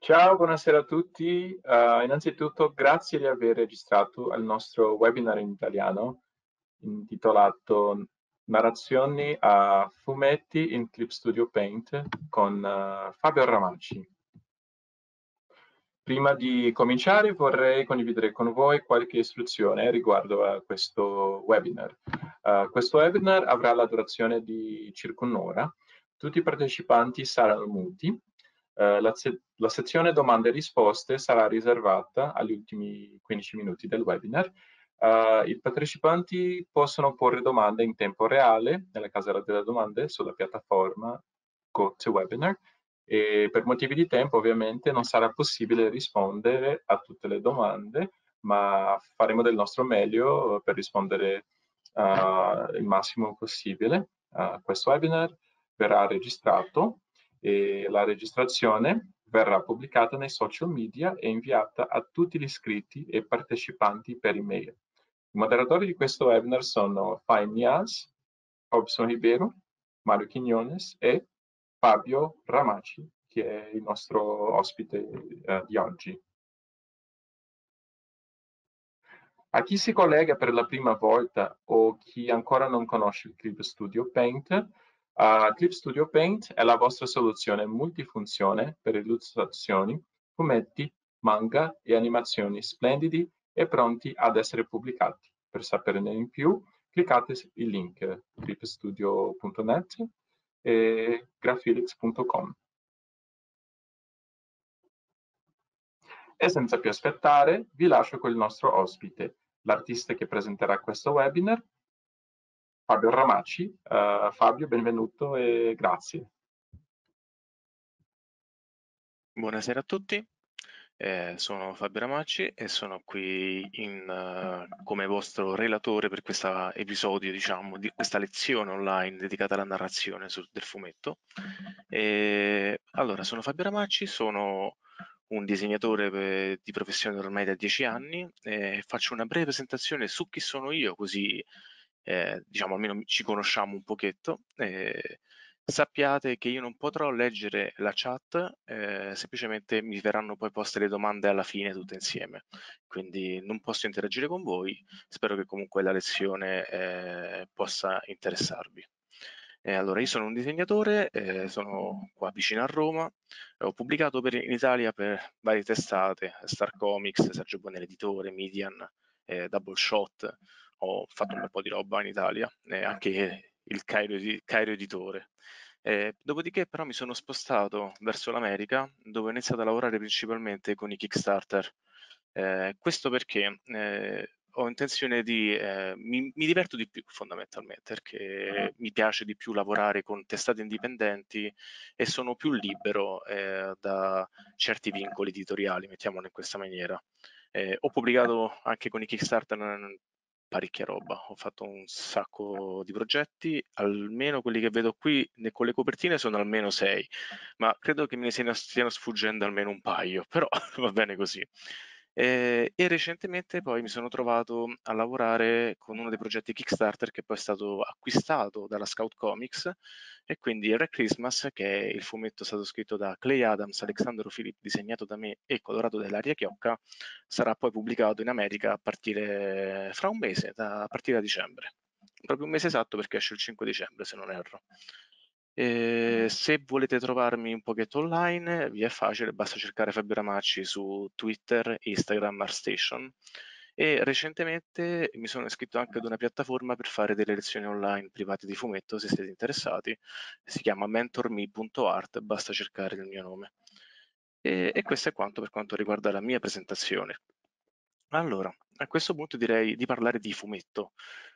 Ciao, buonasera a tutti. Innanzitutto grazie di aver registrato al nostro webinar in italiano intitolato Narrazioni a fumetti in Clip Studio Paint con Fabio Ramacci. Prima di cominciare vorrei condividere con voi qualche istruzione riguardo a questo webinar. Questo webinar avrà la durazione di circa un'ora. Tutti i partecipanti saranno muti. La sezione domande e risposte sarà riservata agli ultimi 15 minuti del webinar. I partecipanti possono porre domande in tempo reale nella casella delle domande sulla piattaforma GoToWebinar e per motivi di tempo ovviamente non sarà possibile rispondere a tutte le domande, ma faremo del nostro meglio per rispondere il massimo possibile. Questo webinar verrà registrato e la registrazione verrà pubblicata nei social media e inviata a tutti gli iscritti e partecipanti per email. I moderatori di questo webinar sono Fai Mias, Robson Ribeiro, Mario Quinones e Fabio Ramacci, che è il nostro ospite di oggi. A chi si collega per la prima volta o chi ancora non conosce il Clip Studio Paint, Clip Studio Paint è la vostra soluzione multifunzione per illustrazioni, fumetti, manga e animazioni splendidi e pronti ad essere pubblicati. Per saperne in più, cliccate il link clipstudio.net e graphilics.com. E senza più aspettare, vi lascio con il nostro ospite, l'artista che presenterà questo webinar, Fabio Ramacci. Fabio, benvenuto e grazie. Buonasera a tutti, sono Fabio Ramacci e sono qui come vostro relatore per questo episodio, diciamo, di questa lezione online dedicata alla narrazione del fumetto. Allora, sono Fabio Ramacci, sono un disegnatore di professione ormai da 10 anni e faccio una breve presentazione su chi sono io, così diciamo almeno ci conosciamo un pochetto. Sappiate che io non potrò leggere la chat, semplicemente mi verranno poi poste le domande alla fine tutte insieme, quindi non posso interagire con voi, spero che comunque la lezione possa interessarvi. Allora, io sono un disegnatore, sono qua vicino a Roma, ho pubblicato in Italia per varie testate, Star Comics, Sergio Bonelli Editore, Median, Double Shot, ho fatto un bel po' di roba in Italia, anche il Cairo Editore. Dopodiché però mi sono spostato verso l'America, dove ho iniziato a lavorare principalmente con i Kickstarter. Questo perché ho intenzione mi diverto di più fondamentalmente, perché mi piace di più lavorare con testate indipendenti e sono più libero da certi vincoli editoriali, mettiamolo in questa maniera. Ho pubblicato anche con i Kickstarter parecchia roba, ho fatto un sacco di progetti, almeno quelli che vedo qui con le copertine sono almeno 6, ma credo che me ne stiano sfuggendo almeno un paio, però va bene così. E recentemente poi mi sono trovato a lavorare con uno dei progetti Kickstarter che poi è stato acquistato dalla Scout Comics, e quindi Red Christmas, che è il fumetto stato scritto da Clay Adams, Alexandro Philip, disegnato da me e colorato da Ilaria Chiocca, sarà poi pubblicato in America a partire fra un mese, a partire da dicembre. Proprio un mese esatto, perché esce il 5 dicembre, se non erro. Se volete trovarmi un pochetto online, vi è facile, basta cercare Fabio Ramacci su Twitter, Instagram, ArtStation. E recentemente mi sono iscritto anche ad una piattaforma per fare delle lezioni online private di fumetto, se siete interessati. Si chiama mentorme.art, basta cercare il mio nome. E questo è quanto per quanto riguarda la mia presentazione. Allora, a questo punto direi di parlare di fumetto.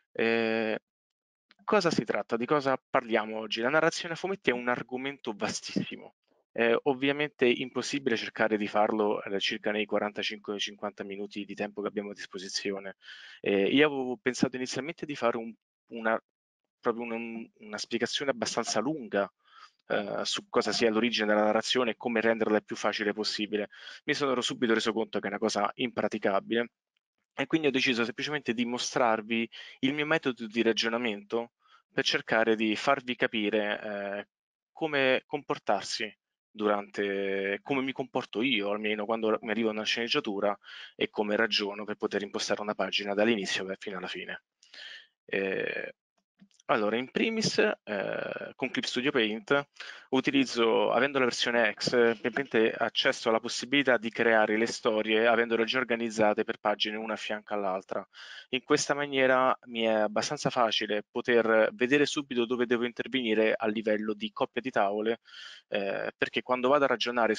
Cosa si tratta? Di cosa parliamo oggi? La narrazione a fumetti è un argomento vastissimo. È ovviamente impossibile cercare di farlo circa nei 45-50 minuti di tempo che abbiamo a disposizione. Io avevo pensato inizialmente di fare una, proprio una spiegazione abbastanza lunga su cosa sia l'origine della narrazione e come renderla il più facile possibile. Mi sono subito reso conto che è una cosa impraticabile e quindi ho deciso semplicemente di mostrarvi il mio metodo di ragionamento per cercare di farvi capire come comportarsi durante come mi comporto io, almeno quando mi arriva una sceneggiatura, e come ragiono per poter impostare una pagina dall'inizio fino alla fine. Eh, allora, in primis, con Clip Studio Paint utilizzo, avendo la versione X, praticamente accesso alla possibilità di creare le storie avendole già organizzate per pagine una a fianco all'altra. In questa maniera mi è abbastanza facile poter vedere subito dove devo intervenire a livello di coppia di tavole, perché quando vado a ragionare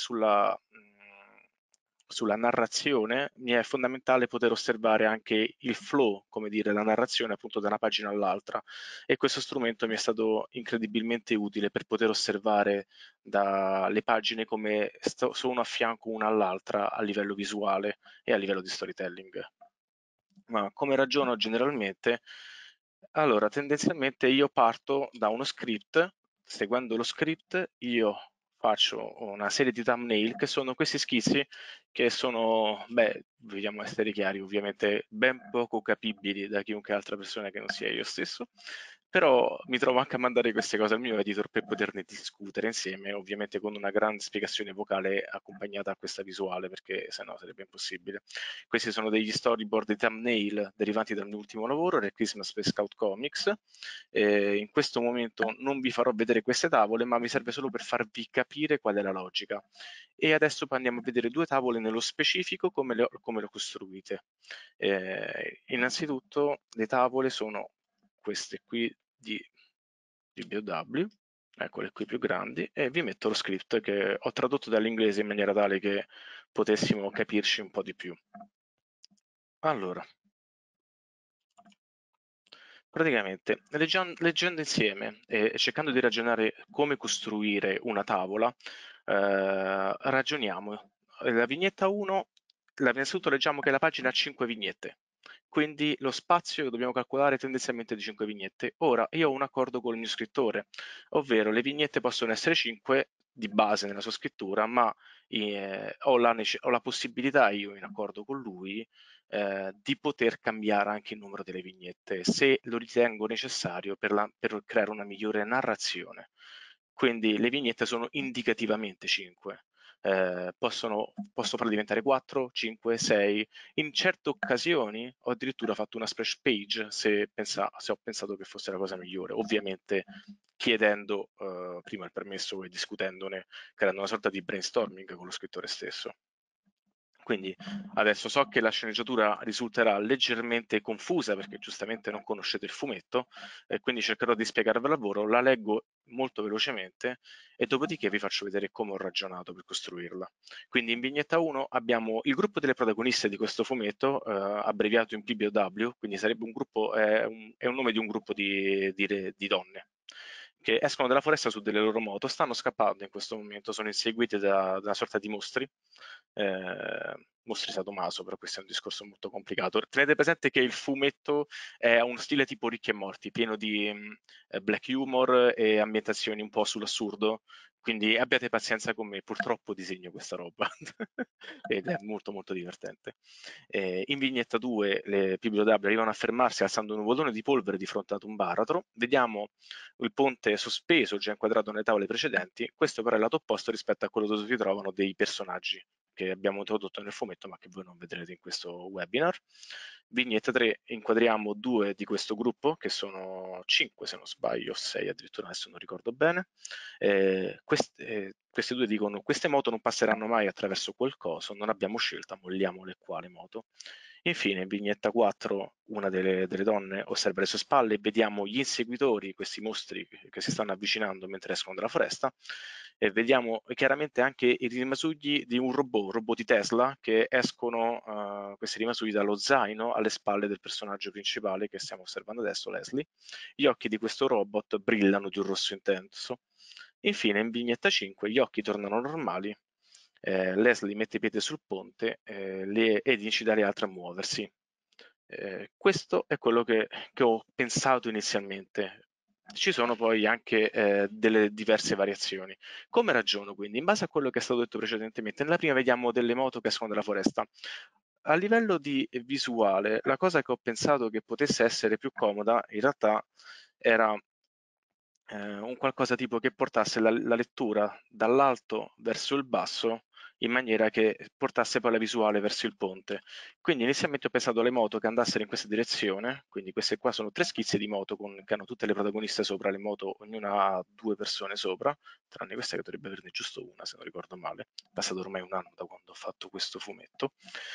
sulla narrazione mi è fondamentale poter osservare anche il flow, come dire, la narrazione appunto da una pagina all'altra, e questo strumento mi è stato incredibilmente utile per poter osservare dalle pagine come sono a fianco una all'altra a livello visuale e a livello di storytelling. Ma come ragiono generalmente? Allora, tendenzialmente io parto da uno script. Seguendo lo script io faccio una serie di thumbnail che sono questi schizzi che sono, beh, vogliamo essere chiari, ovviamente ben poco capibili da chiunque altra persona che non sia io stesso, però mi trovo anche a mandare queste cose al mio editor per poterne discutere insieme, ovviamente con una grande spiegazione vocale accompagnata a questa visuale, perché sennò sarebbe impossibile. Questi sono degli storyboard e thumbnail derivanti dal mio ultimo lavoro, del Christmas Space Scout Comics. In questo momento non vi farò vedere queste tavole, ma mi serve solo per farvi capire qual è la logica. E adesso andiamo a vedere due tavole nello specifico come le ho costruite. Innanzitutto le tavole sono queste qui di BOW, eccole qui più grandi, e vi metto lo script che ho tradotto dall'inglese in maniera tale che potessimo capirci un po' di più. Allora, praticamente, leggendo insieme e cercando di ragionare come costruire una tavola, ragioniamo. La vignetta 1, innanzitutto leggiamo che la pagina ha 5 vignette, quindi lo spazio che dobbiamo calcolare è tendenzialmente di 5 vignette. Ora, io ho un accordo con il mio scrittore, ovvero le vignette possono essere 5 di base nella sua scrittura, ma ho la possibilità, io in accordo con lui, di poter cambiare anche il numero delle vignette se lo ritengo necessario per creare una migliore narrazione. Quindi le vignette sono indicativamente 5. Posso farle diventare 4, 5, 6. In certe occasioni ho addirittura fatto una splash page se ho pensato che fosse la cosa migliore, ovviamente chiedendo prima il permesso e discutendone, creando una sorta di brainstorming con lo scrittore stesso. Quindi adesso so che la sceneggiatura risulterà leggermente confusa perché giustamente non conoscete il fumetto, e quindi cercherò di spiegarvela al lavoro, la leggo molto velocemente e dopodiché vi faccio vedere come ho ragionato per costruirla. Quindi in vignetta 1 abbiamo il gruppo delle protagoniste di questo fumetto, abbreviato in PBOW, quindi sarebbe un gruppo, è un nome di un gruppo di donne che escono dalla foresta su delle loro moto, stanno scappando in questo momento, sono inseguite da una sorta di mostri, mostri sadomaso, però questo è un discorso molto complicato. Tenete presente che il fumetto è uno stile tipo Ricchi e Morti, pieno di black humor e ambientazioni un po' sull'assurdo, quindi abbiate pazienza con me, purtroppo disegno questa roba ed è molto molto divertente. In vignetta 2 le PBW arrivano a fermarsi alzando un nuvolone di polvere di fronte ad un baratro, vediamo il ponte sospeso già inquadrato nelle tavole precedenti, questo però è il lato opposto rispetto a quello dove si trovano dei personaggi che abbiamo introdotto nel fumetto ma che voi non vedrete in questo webinar. Vignetta 3 inquadriamo due di questo gruppo, che sono 5 se non sbaglio, 6 addirittura, adesso non ricordo bene. Queste due dicono: queste moto non passeranno mai attraverso quel coso, non abbiamo scelta, molliamole quale moto. Infine, in vignetta 4, una delle donne osserva le sue spalle e vediamo gli inseguitori, questi mostri che si stanno avvicinando mentre escono dalla foresta, e vediamo chiaramente anche i rimasugli di un robot di Tesla, che escono questi rimasugli dallo zaino alle spalle del personaggio principale che stiamo osservando adesso, Leslie. Gli occhi di questo robot brillano di un rosso intenso. Infine, in vignetta 5, gli occhi tornano normali, Leslie mette piede sul ponte ed incita le altre a muoversi. Questo è quello che ho pensato inizialmente. Ci sono poi anche delle diverse variazioni. Come ragiono quindi? In base a quello che è stato detto precedentemente, nella prima vediamo delle moto che escono dalla foresta. A livello di visuale, la cosa che ho pensato che potesse essere più comoda in realtà era un qualcosa tipo che portasse la lettura dall'alto verso il basso in maniera che portasse poi la visuale verso il ponte. Quindi inizialmente ho pensato alle moto che andassero in questa direzione, quindi queste qua sono 3 schizzi di moto che hanno tutte le protagoniste sopra, le moto ognuna ha 2 persone sopra, tranne questa che dovrebbe averne giusto una se non ricordo male, è passato ormai un anno da quando ho fatto questo fumetto.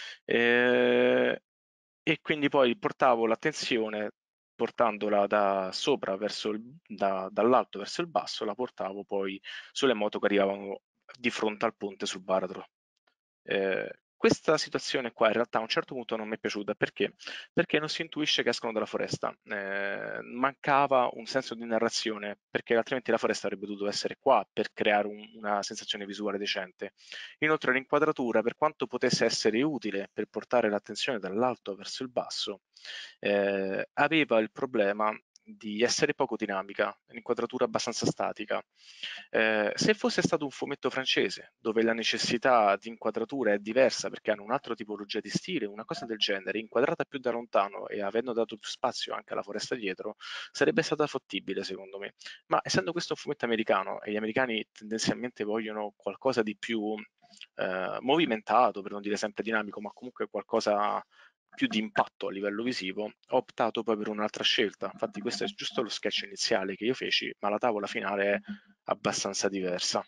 E quindi poi portavo l'attenzione portandola da sopra verso dall'alto verso il basso, la portavo poi sulle moto che arrivavano di fronte al ponte sul baratro. Questa situazione qua in realtà a un certo punto non mi è piaciuta perché? Perché non si intuisce che escono dalla foresta. Mancava un senso di narrazione perché altrimenti la foresta avrebbe dovuto essere qua per creare una sensazione visuale decente. Inoltre l'inquadratura, per quanto potesse essere utile per portare l'attenzione dall'alto verso il basso, aveva il problema di essere poco dinamica, un'inquadratura abbastanza statica. Se fosse stato un fumetto francese, dove la necessità di inquadratura è diversa perché hanno un'altra tipologia di stile, una cosa del genere, inquadrata più da lontano e avendo dato più spazio anche alla foresta dietro, sarebbe stata fattibile secondo me. Ma essendo questo un fumetto americano e gli americani tendenzialmente vogliono qualcosa di più movimentato, per non dire sempre dinamico, ma comunque qualcosa più di impatto a livello visivo, ho optato poi per un'altra scelta. Infatti questo è giusto lo sketch iniziale che io feci, ma la tavola finale è abbastanza diversa.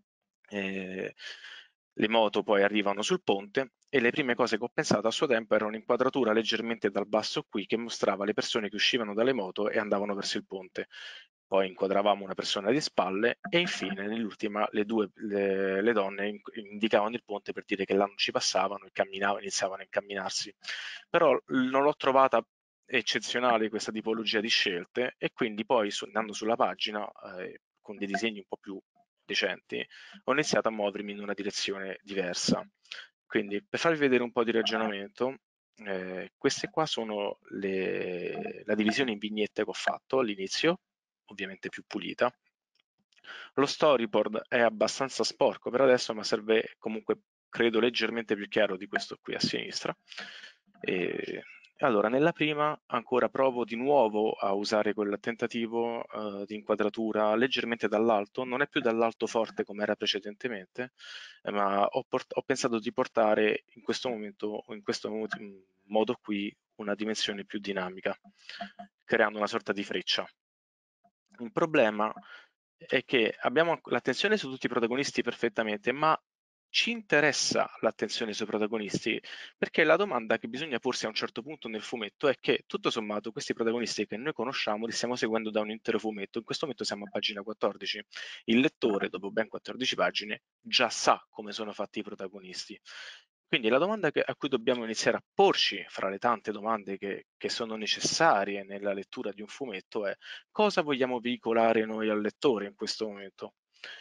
Le moto poi arrivano sul ponte e le prime cose che ho pensato a suo tempo era un'inquadratura leggermente dal basso qui che mostrava le persone che uscivano dalle moto e andavano verso il ponte. Poi inquadravamo una persona di spalle e infine nell'ultima le donne indicavano il ponte per dire che là non ci passavano e iniziavano a incamminarsi. Però non l'ho trovata eccezionale questa tipologia di scelte e quindi poi andando sulla pagina con dei disegni un po' più decenti ho iniziato a muovermi in una direzione diversa. Quindi per farvi vedere un po' di ragionamento, queste qua sono la divisione in vignette che ho fatto all'inizio, ovviamente più pulita. Lo storyboard è abbastanza sporco per adesso, ma serve comunque, credo, leggermente più chiaro di questo qui a sinistra. E allora, nella prima ancora provo di nuovo a usare quel tentativo di inquadratura leggermente dall'alto, non è più dall'alto forte come era precedentemente, ma ho pensato di portare in questo momento, modo qui, una dimensione più dinamica, creando una sorta di freccia. Il problema è che abbiamo l'attenzione su tutti i protagonisti perfettamente, ma ci interessa l'attenzione sui protagonisti perché la domanda che bisogna porsi a un certo punto nel fumetto è che tutto sommato questi protagonisti che noi conosciamo li stiamo seguendo da un intero fumetto. In questo momento siamo a pagina 14. Il lettore, dopo ben 14 pagine, già sa come sono fatti i protagonisti. Quindi la domanda a cui dobbiamo iniziare a porci, fra le tante domande che sono necessarie nella lettura di un fumetto, è cosa vogliamo veicolare noi al lettore in questo momento?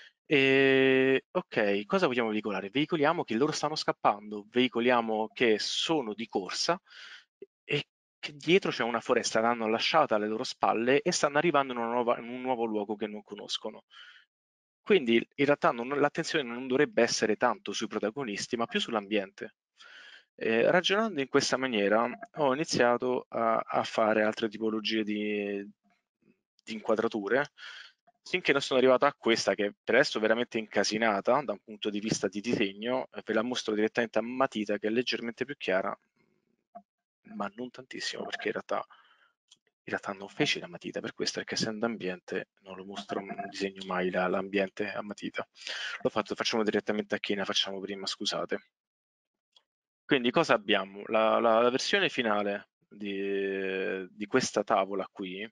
Ok, cosa vogliamo veicolare? Veicoliamo che loro stanno scappando, veicoliamo che sono di corsa e che dietro c'è una foresta, l'hanno lasciata alle loro spalle e stanno arrivando in un nuovo luogo che non conoscono. Quindi in realtà l'attenzione non dovrebbe essere tanto sui protagonisti, ma più sull'ambiente. Ragionando in questa maniera ho iniziato a fare altre tipologie di inquadrature, finché non sono arrivato a questa che per adesso è veramente incasinata da un punto di vista di disegno, ve la mostro direttamente a matita che è leggermente più chiara, ma non tantissimo perché in realtà non feci la matita per questo, perché essendo ambiente non lo mostro, non disegno mai l'ambiente a matita. L'ho fatto, facciamo direttamente a china, facciamo prima, scusate. Quindi cosa abbiamo? La versione finale di questa tavola qui,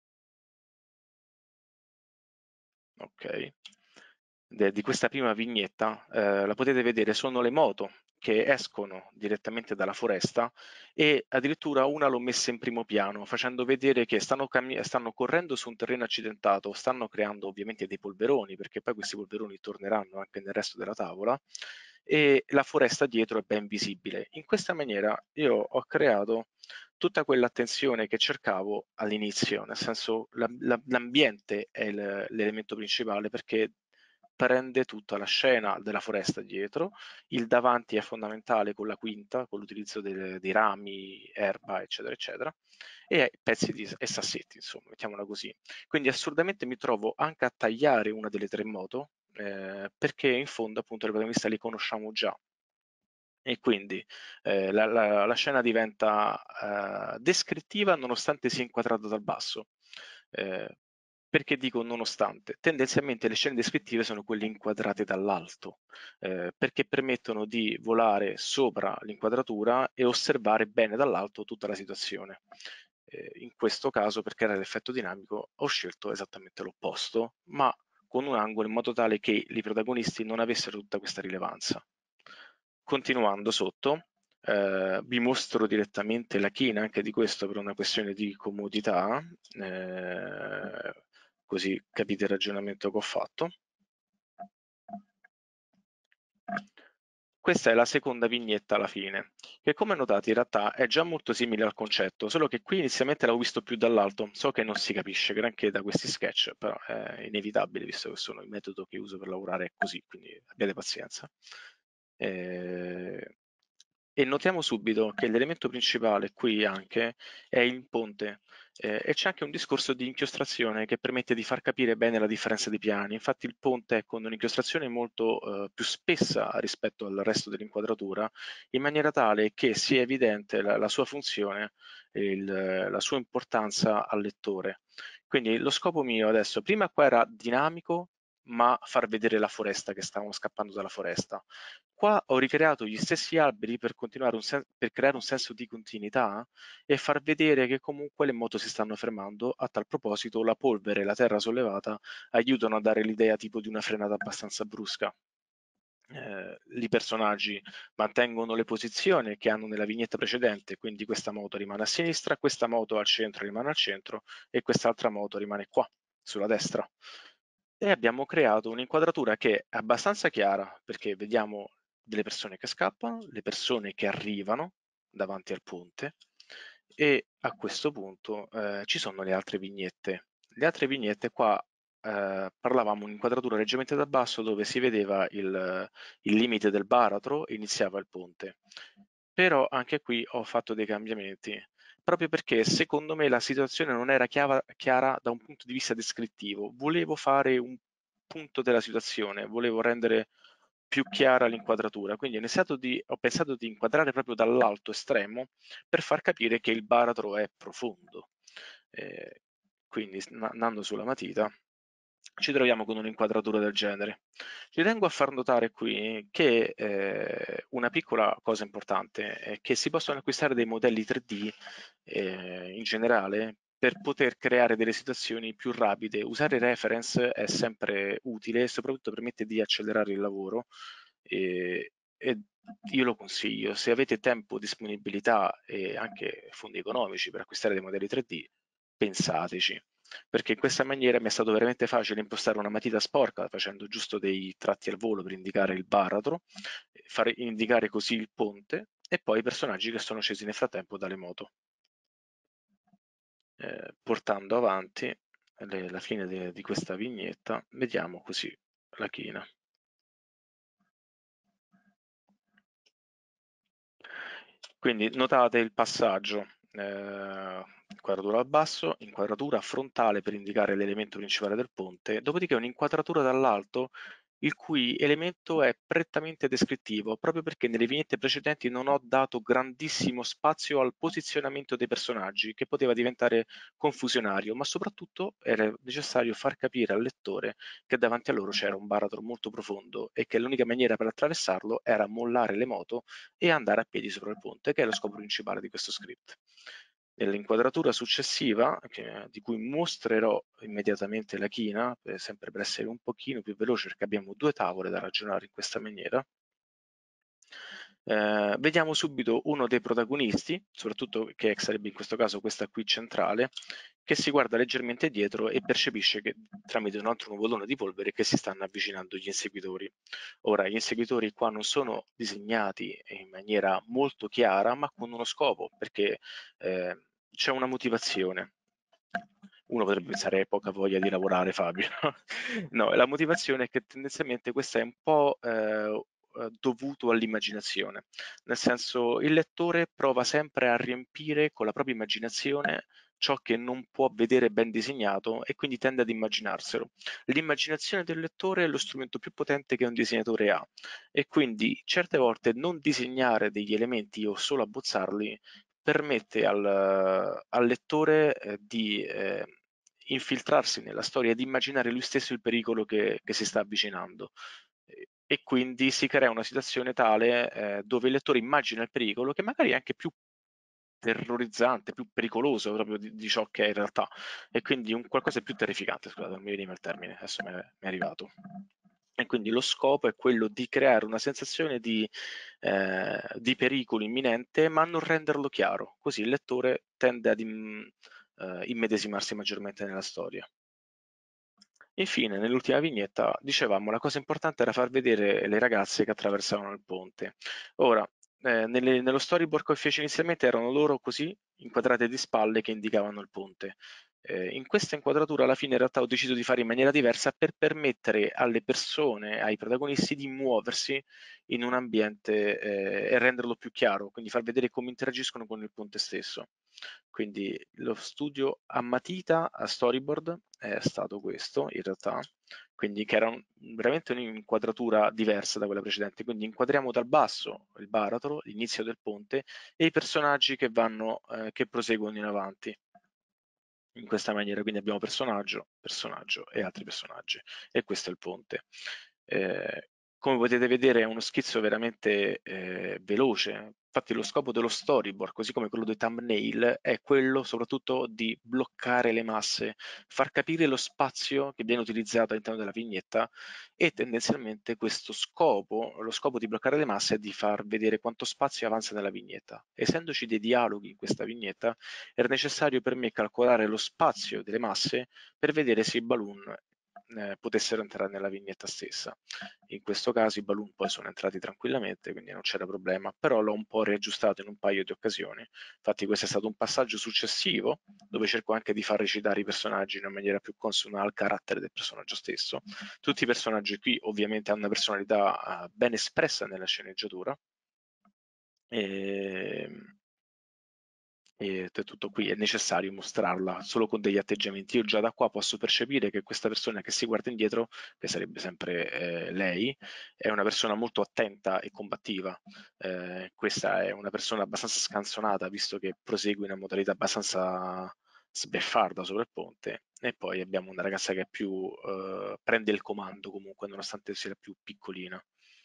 ok, di questa prima vignetta, la potete vedere, sono le moto che escono direttamente dalla foresta e addirittura una l'ho messa in primo piano, facendo vedere che stanno correndo su un terreno accidentato, stanno creando ovviamente dei polveroni, perché poi questi polveroni torneranno anche nel resto della tavola, e la foresta dietro è ben visibile. In questa maniera io ho creato tutta quell'attenzione che cercavo all'inizio, nel senso l'ambiente è l'elemento principale perché prende tutta la scena della foresta dietro, il davanti è fondamentale con la quinta, con l'utilizzo dei rami, erba, eccetera, eccetera, e pezzi e sassetti, insomma, mettiamola così. Quindi assurdamente mi trovo anche a tagliare una delle tre moto, perché in fondo appunto le protagoniste le conosciamo già. E quindi la scena diventa descrittiva nonostante sia inquadrata dal basso. Perché dico nonostante? Tendenzialmente le scene descrittive sono quelle inquadrate dall'alto, perché permettono di volare sopra l'inquadratura e osservare bene dall'alto tutta la situazione. In questo caso, per creare l'effetto dinamico, ho scelto esattamente l'opposto, ma con un angolo in modo tale che i protagonisti non avessero tutta questa rilevanza. Continuando sotto, vi mostro direttamente la china anche di questo per una questione di comodità, così capite il ragionamento che ho fatto. Questa è la seconda vignetta alla fine, che come notate in realtà è già molto simile al concetto, solo che qui inizialmente l'avevo visto più dall'alto. So che non si capisce granché da questi sketch, però è inevitabile visto che sono il metodo che uso per lavorare è così, quindi abbiate pazienza. E notiamo subito che l'elemento principale qui anche è il ponte, e c'è anche un discorso di inchiostrazione che permette di far capire bene la differenza di piani. Infatti il ponte è con un'inchiostrazione molto più spessa rispetto al resto dell'inquadratura, in maniera tale che sia evidente la sua funzione, la sua importanza al lettore. Quindi lo scopo mio adesso, prima qua era dinamico, ma far vedere la foresta, che stavamo scappando dalla foresta. Qua ho ricreato gli stessi alberi per per creare un senso di continuità e far vedere che comunque le moto si stanno fermando. A tal proposito, la polvere e la terra sollevata aiutano a dare l'idea tipo di una frenata abbastanza brusca. I personaggi mantengono le posizioni che hanno nella vignetta precedente, quindi questa moto rimane a sinistra, questa moto al centro rimane al centro e quest'altra moto rimane qua, sulla destra. E abbiamo creato un'inquadratura che è abbastanza chiara, perché vediamo delle persone che scappano, le persone che arrivano davanti al ponte, e a questo punto ci sono le altre vignette. Le altre vignette qua parlavamo un'inquadratura leggermente da basso dove si vedeva il limite del baratro e iniziava il ponte. Però anche qui ho fatto dei cambiamenti, proprio perché secondo me la situazione non era chiara da un punto di vista descrittivo. Volevo fare un punto della situazione, volevo rendere più chiara l'inquadratura, quindi ho pensato di inquadrare proprio dall'alto estremo per far capire che il baratro è profondo. Quindi andando sulla matita ci troviamo con un'inquadratura del genere. Ci tengo a far notare qui che una piccola cosa importante è che si possono acquistare dei modelli 3D in generale per poter creare delle situazioni più rapide. Usare reference è sempre utile e soprattutto permette di accelerare il lavoro, e io lo consiglio. Se avete tempo, disponibilità e anche fondi economici per acquistare dei modelli 3D, pensateci, perché in questa maniera mi è stato veramente facile impostare una matita sporca facendo giusto dei tratti al volo per indicare il baratro, far indicare così il ponte e poi i personaggi che sono scesi nel frattempo dalle moto, portando avanti la fine di questa vignetta. Vediamo così la china. Quindi notate il passaggio, inquadratura al basso, inquadratura frontale per indicare l'elemento principale del ponte, dopodiché un'inquadratura dall'alto il cui elemento è prettamente descrittivo, proprio perché nelle vignette precedenti non ho dato grandissimo spazio al posizionamento dei personaggi, che poteva diventare confusionario, ma soprattutto era necessario far capire al lettore che davanti a loro c'era un baratro molto profondo e che l'unica maniera per attraversarlo era mollare le moto e andare a piedi sopra il ponte, che è lo scopo principale di questo script. Nell'inquadratura successiva, di cui mostrerò immediatamente la china, sempre per essere un pochino più veloce perché abbiamo due tavole da ragionare in questa maniera, vediamo subito uno dei protagonisti, soprattutto che sarebbe in questo caso questa qui centrale, che si guarda leggermente dietro e percepisce che tramite un altro nuvolone di polvere che si stanno avvicinando gli inseguitori. Ora, gli inseguitori qua non sono disegnati in maniera molto chiara, ma con uno scopo, perché c'è una motivazione. Uno potrebbe pensare poca voglia di lavorare, Fabio. No, la motivazione è che tendenzialmente questo è un po' dovuto all'immaginazione, nel senso il lettore prova sempre a riempire con la propria immaginazione ciò che non può vedere ben disegnato e quindi tende ad immaginarselo. L'immaginazione del lettore è lo strumento più potente che un disegnatore ha e quindi certe volte non disegnare degli elementi o solo abbozzarli permette al lettore di infiltrarsi nella storia e di immaginare lui stesso il pericolo che si sta avvicinando. E quindi si crea una situazione tale dove il lettore immagina il pericolo che magari è anche più terrorizzante, più pericoloso proprio di ciò che è in realtà, e quindi un qualcosa di più terrificante, scusate, non mi veniva il termine, adesso mi è arrivato. E quindi lo scopo è quello di creare una sensazione di pericolo imminente, ma non renderlo chiaro, così il lettore tende ad immedesimarsi maggiormente nella storia. Infine, nell'ultima vignetta, dicevamo, la cosa importante era far vedere le ragazze che attraversavano il ponte. Ora, nello storyboard che ho feci inizialmente erano loro così, inquadrate di spalle, che indicavano il ponte. In questa inquadratura alla fine in realtà ho deciso di fare in maniera diversa per permettere alle persone, ai protagonisti di muoversi in un ambiente e renderlo più chiaro, quindi far vedere come interagiscono con il ponte stesso. Quindi lo studio a matita, a storyboard, è stato questo in realtà, quindi che era veramente un'inquadratura diversa da quella precedente, quindi inquadriamo dal basso il baratro, l'inizio del ponte e i personaggi che proseguono in avanti in questa maniera, quindi abbiamo personaggio, personaggio e altri personaggi e questo è il ponte. Come potete vedere è uno schizzo veramente veloce, infatti lo scopo dello storyboard, così come quello dei thumbnail, è quello soprattutto di bloccare le masse, far capire lo spazio che viene utilizzato all'interno della vignetta e tendenzialmente questo scopo, lo scopo di bloccare le masse è di far vedere quanto spazio avanza nella vignetta. Essendoci dei dialoghi in questa vignetta, era necessario per me calcolare lo spazio delle masse per vedere se i balloon potessero entrare nella vignetta stessa. In questo caso i balloon poi sono entrati tranquillamente, quindi non c'era problema, però l'ho un po' riaggiustato in un paio di occasioni. Infatti questo è stato un passaggio successivo, dove cerco anche di far recitare i personaggi in una maniera più consona al carattere del personaggio stesso. Tutti i personaggi qui ovviamente hanno una personalità ben espressa nella sceneggiatura, e, e tutto qui, è necessario mostrarla solo con degli atteggiamenti. Io già da qua posso percepire che questa persona che si guarda indietro, che sarebbe sempre lei, è una persona molto attenta e combattiva. Questa è una persona abbastanza scanzonata, visto che prosegue in una modalità abbastanza sbeffarda sopra il ponte. E poi abbiamo una ragazza che è più prende il comando comunque, nonostante sia più piccolina.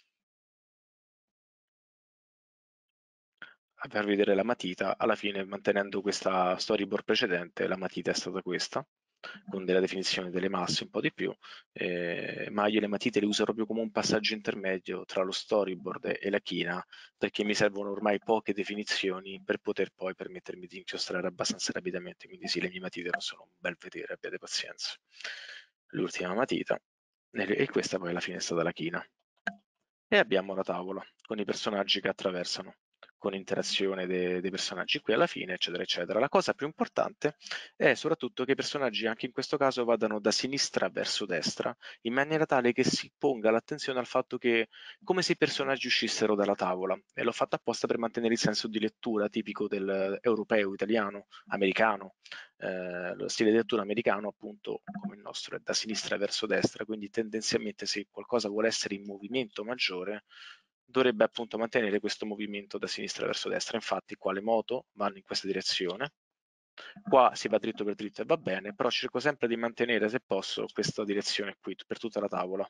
A far vedere la matita, alla fine mantenendo questa storyboard precedente, la matita è stata questa, con della definizione delle masse un po' di più, ma io le matite le uso proprio come un passaggio intermedio tra lo storyboard e la china, perché mi servono ormai poche definizioni per poter poi permettermi di inchiostrare abbastanza rapidamente, quindi sì, le mie matite non sono un bel vedere, abbiate pazienza. L'ultima matita, e questa poi alla fine è stata la china. E abbiamo la tavola con i personaggi che attraversano, con interazione dei personaggi qui alla fine, eccetera, eccetera. La cosa più importante è soprattutto che i personaggi anche in questo caso vadano da sinistra verso destra, in maniera tale che si ponga l'attenzione al fatto che come se i personaggi uscissero dalla tavola. E l'ho fatto apposta per mantenere il senso di lettura tipico del europeo, italiano, americano. Lo stile di lettura americano, appunto, come il nostro, è da sinistra verso destra, quindi tendenzialmente se qualcosa vuole essere in movimento maggiore, dovrebbe appunto mantenere questo movimento da sinistra verso destra. Infatti qua le moto vanno in questa direzione, qua si va dritto per dritto e va bene, però cerco sempre di mantenere, se posso, questa direzione qui per tutta la tavola.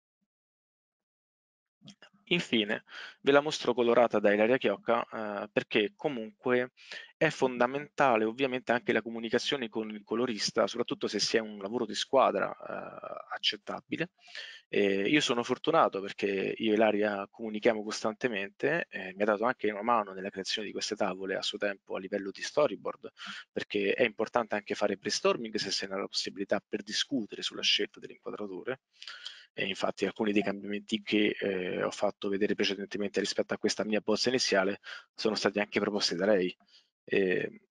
Infine, ve la mostro colorata da Ilaria Chiocca perché comunque è fondamentale ovviamente anche la comunicazione con il colorista, soprattutto se si è un lavoro di squadra accettabile. Io sono fortunato perché io e Ilaria comunichiamo costantemente, mi ha dato anche una mano nella creazione di queste tavole a suo tempo a livello di storyboard, perché è importante anche fare brainstorming se se ne ha la possibilità per discutere sulla scelta delle inquadrature. E infatti alcuni dei cambiamenti che ho fatto vedere precedentemente rispetto a questa mia bozza iniziale sono stati anche proposti da lei.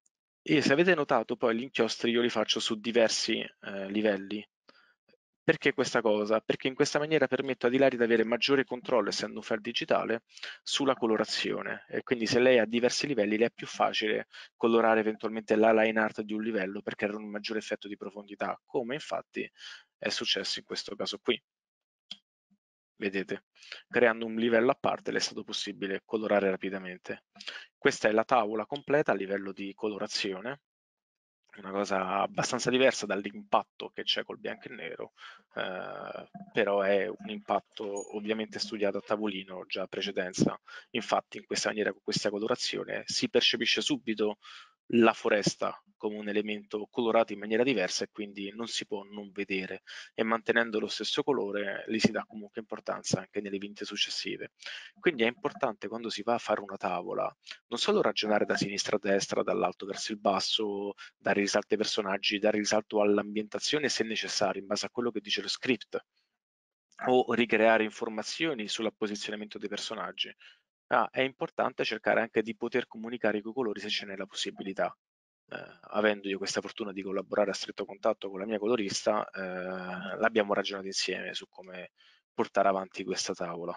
E se avete notato poi gli inchiostri io li faccio su diversi livelli. Perché questa cosa? Perché in questa maniera permetto ad Ilaria di avere maggiore controllo, essendo un file digitale, sulla colorazione. E quindi se lei ha diversi livelli, le è più facile colorare eventualmente la line art di un livello per creare un maggiore effetto di profondità, come infatti è successo in questo caso qui. Vedete, creando un livello a parte le è stato possibile colorare rapidamente. Questa è la tavola completa a livello di colorazione, una cosa abbastanza diversa dall'impatto che c'è col bianco e nero, però è un impatto ovviamente studiato a tavolino già a precedenza. Infatti in questa maniera, con questa colorazione, si percepisce subito la foresta come un elemento colorato in maniera diversa e quindi non si può non vedere, e mantenendo lo stesso colore gli si dà comunque importanza anche nelle vinte successive. Quindi è importante, quando si va a fare una tavola, non solo ragionare da sinistra a destra, dall'alto verso il basso, dare risalto ai personaggi, dare risalto all'ambientazione se necessario, in base a quello che dice lo script, o ricreare informazioni sull'apposizionamento dei personaggi. È importante cercare anche di poter comunicare coi colori se ce n'è la possibilità. Avendo io questa fortuna di collaborare a stretto contatto con la mia colorista, l'abbiamo ragionato insieme su come portare avanti questa tavola.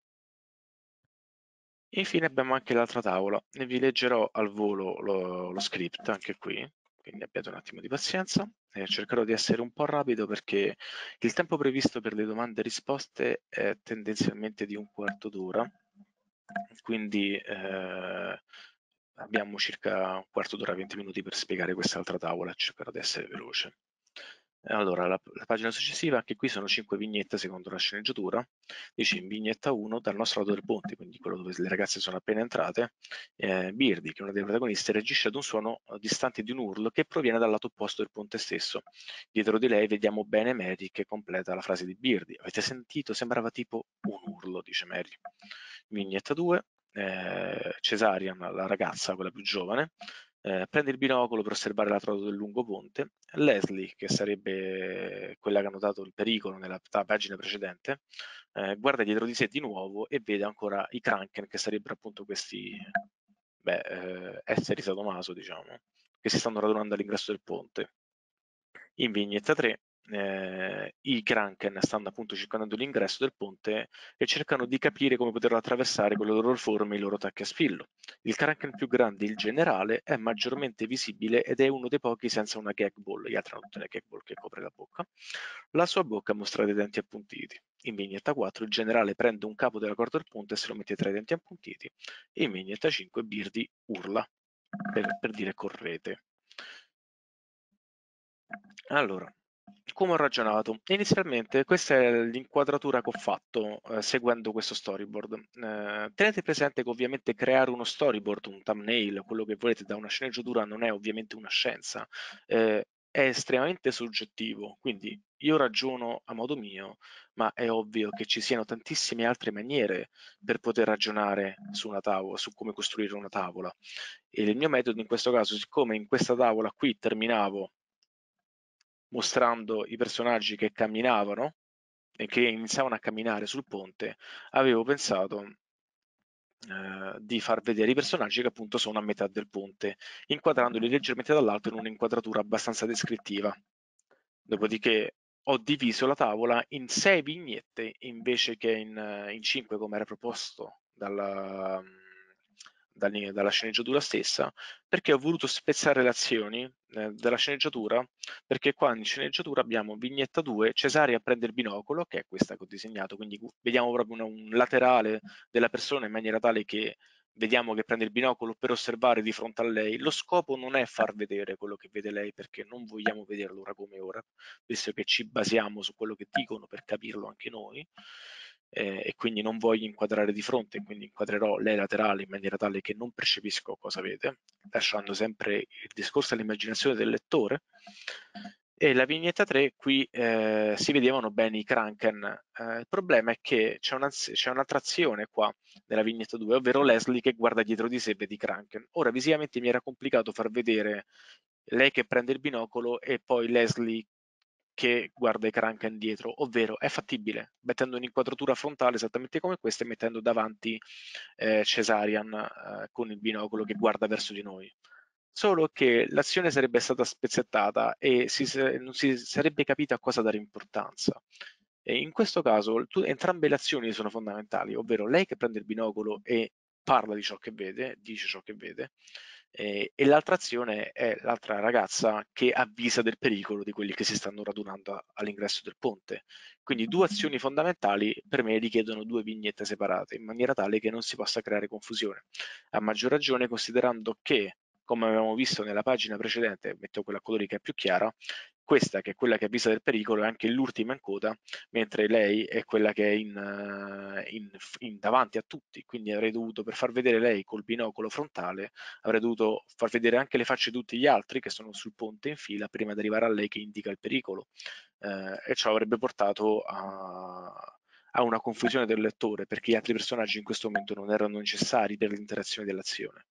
Infine abbiamo anche l'altra tavola, e vi leggerò al volo lo script anche qui, quindi abbiate un attimo di pazienza. Cercherò di essere un po' rapido perché il tempo previsto per le domande e risposte è tendenzialmente di un quarto d'ora, quindi abbiamo circa un quarto d'ora, 20 minuti per spiegare quest'altra tavola, cercherò di essere veloce. Allora, la pagina successiva, anche qui sono 5 vignette secondo la sceneggiatura. Dice in vignetta 1, dal nostro lato del ponte, quindi quello dove le ragazze sono appena entrate, Beardy, che è una delle protagoniste, reagisce ad un suono distante di un urlo che proviene dal lato opposto del ponte stesso. Dietro di lei vediamo bene Mary che completa la frase di Beardy. Avete sentito? Sembrava tipo un urlo, dice Mary. Vignetta 2, Cesarian, la ragazza, quella più giovane, prende il binocolo per osservare la trota del lungo ponte. Leslie, che sarebbe quella che ha notato il pericolo nella pagina precedente, guarda dietro di sé di nuovo e vede ancora i Kraken, che sarebbero appunto questi esseri sadomaso, diciamo, che si stanno radunando all'ingresso del ponte. In vignetta 3 i Kraken stanno appunto circondando l'ingresso del ponte e cercano di capire come poterlo attraversare con le loro forme e i loro attacchi a sfillo. Il Kraken più grande, il generale, è maggiormente visibile ed è uno dei pochi senza una gag ball, gli altri hanno tutte le gag ball che copre la bocca. La sua bocca mostra dei denti appuntiti. In vignetta 4 il generale prende un capo della corda del ponte e se lo mette tra i denti appuntiti. E in vignetta 5 Beardy urla per dire correte. Allora, come ho ragionato? Inizialmente questa è l'inquadratura che ho fatto seguendo questo storyboard. Tenete presente che ovviamente creare uno storyboard, un thumbnail, quello che volete da una sceneggiatura non è ovviamente una scienza, è estremamente soggettivo, quindi io ragiono a modo mio, ma è ovvio che ci siano tantissime altre maniere per poter ragionare su una tavola, su come costruire una tavola. E il mio metodo in questo caso, siccome in questa tavola qui terminavo mostrando i personaggi che camminavano e che iniziavano a camminare sul ponte, avevo pensato di far vedere i personaggi che appunto sono a metà del ponte, inquadrandoli leggermente dall'alto in un'inquadratura abbastanza descrittiva. Dopodiché ho diviso la tavola in 6 vignette invece che in 5 come era proposto dalla sceneggiatura stessa, perché ho voluto spezzare le azioni della sceneggiatura, perché qua in sceneggiatura abbiamo vignetta 2, Cesaria prende il binocolo, che è questa che ho disegnato, quindi vediamo proprio un laterale della persona in maniera tale che vediamo che prende il binocolo per osservare di fronte a lei. Lo scopo non è far vedere quello che vede lei, perché non vogliamo vederlo ora come ora, visto che ci basiamo su quello che dicono per capirlo anche noi, e quindi non voglio inquadrare di fronte, quindi inquadrerò lei laterale in maniera tale che non percepisco cosa vede, lasciando sempre il discorso all'immaginazione del lettore. E la vignetta 3 qui si vedevano bene i Kraken. Il problema è che c'è un'altra azione qua nella vignetta 2, ovvero Leslie che guarda dietro di sé e vede i Kraken. Ora visivamente mi era complicato far vedere lei che prende il binocolo e poi Leslie che guarda i Kraken dietro, ovvero è fattibile, mettendo un'inquadratura frontale esattamente come questa e mettendo davanti Cesarian con il binocolo che guarda verso di noi. solo che l'azione sarebbe stata spezzettata e non si sarebbe capito a cosa dare importanza. E in questo caso entrambe le azioni sono fondamentali, ovvero lei che prende il binocolo e parla di ciò che vede, dice ciò che vede, e l'altra azione è l'altra ragazza che avvisa del pericolo di quelli che si stanno radunando all'ingresso del ponte. Quindi due azioni fondamentali per me richiedono due vignette separate, in maniera tale che non si possa creare confusione. A maggior ragione considerando che, come avevamo visto nella pagina precedente, metto quella a colori che è più chiara, questa che è quella che avvisa del pericolo è anche l'ultima in coda, mentre lei è quella che è davanti a tutti, quindi avrei dovuto, per far vedere lei col binocolo frontale, avrei dovuto far vedere anche le facce di tutti gli altri che sono sul ponte in fila prima di arrivare a lei che indica il pericolo, e ciò avrebbe portato a una confusione del lettore, perché gli altri personaggi in questo momento non erano necessari per l'interazione dell'azione.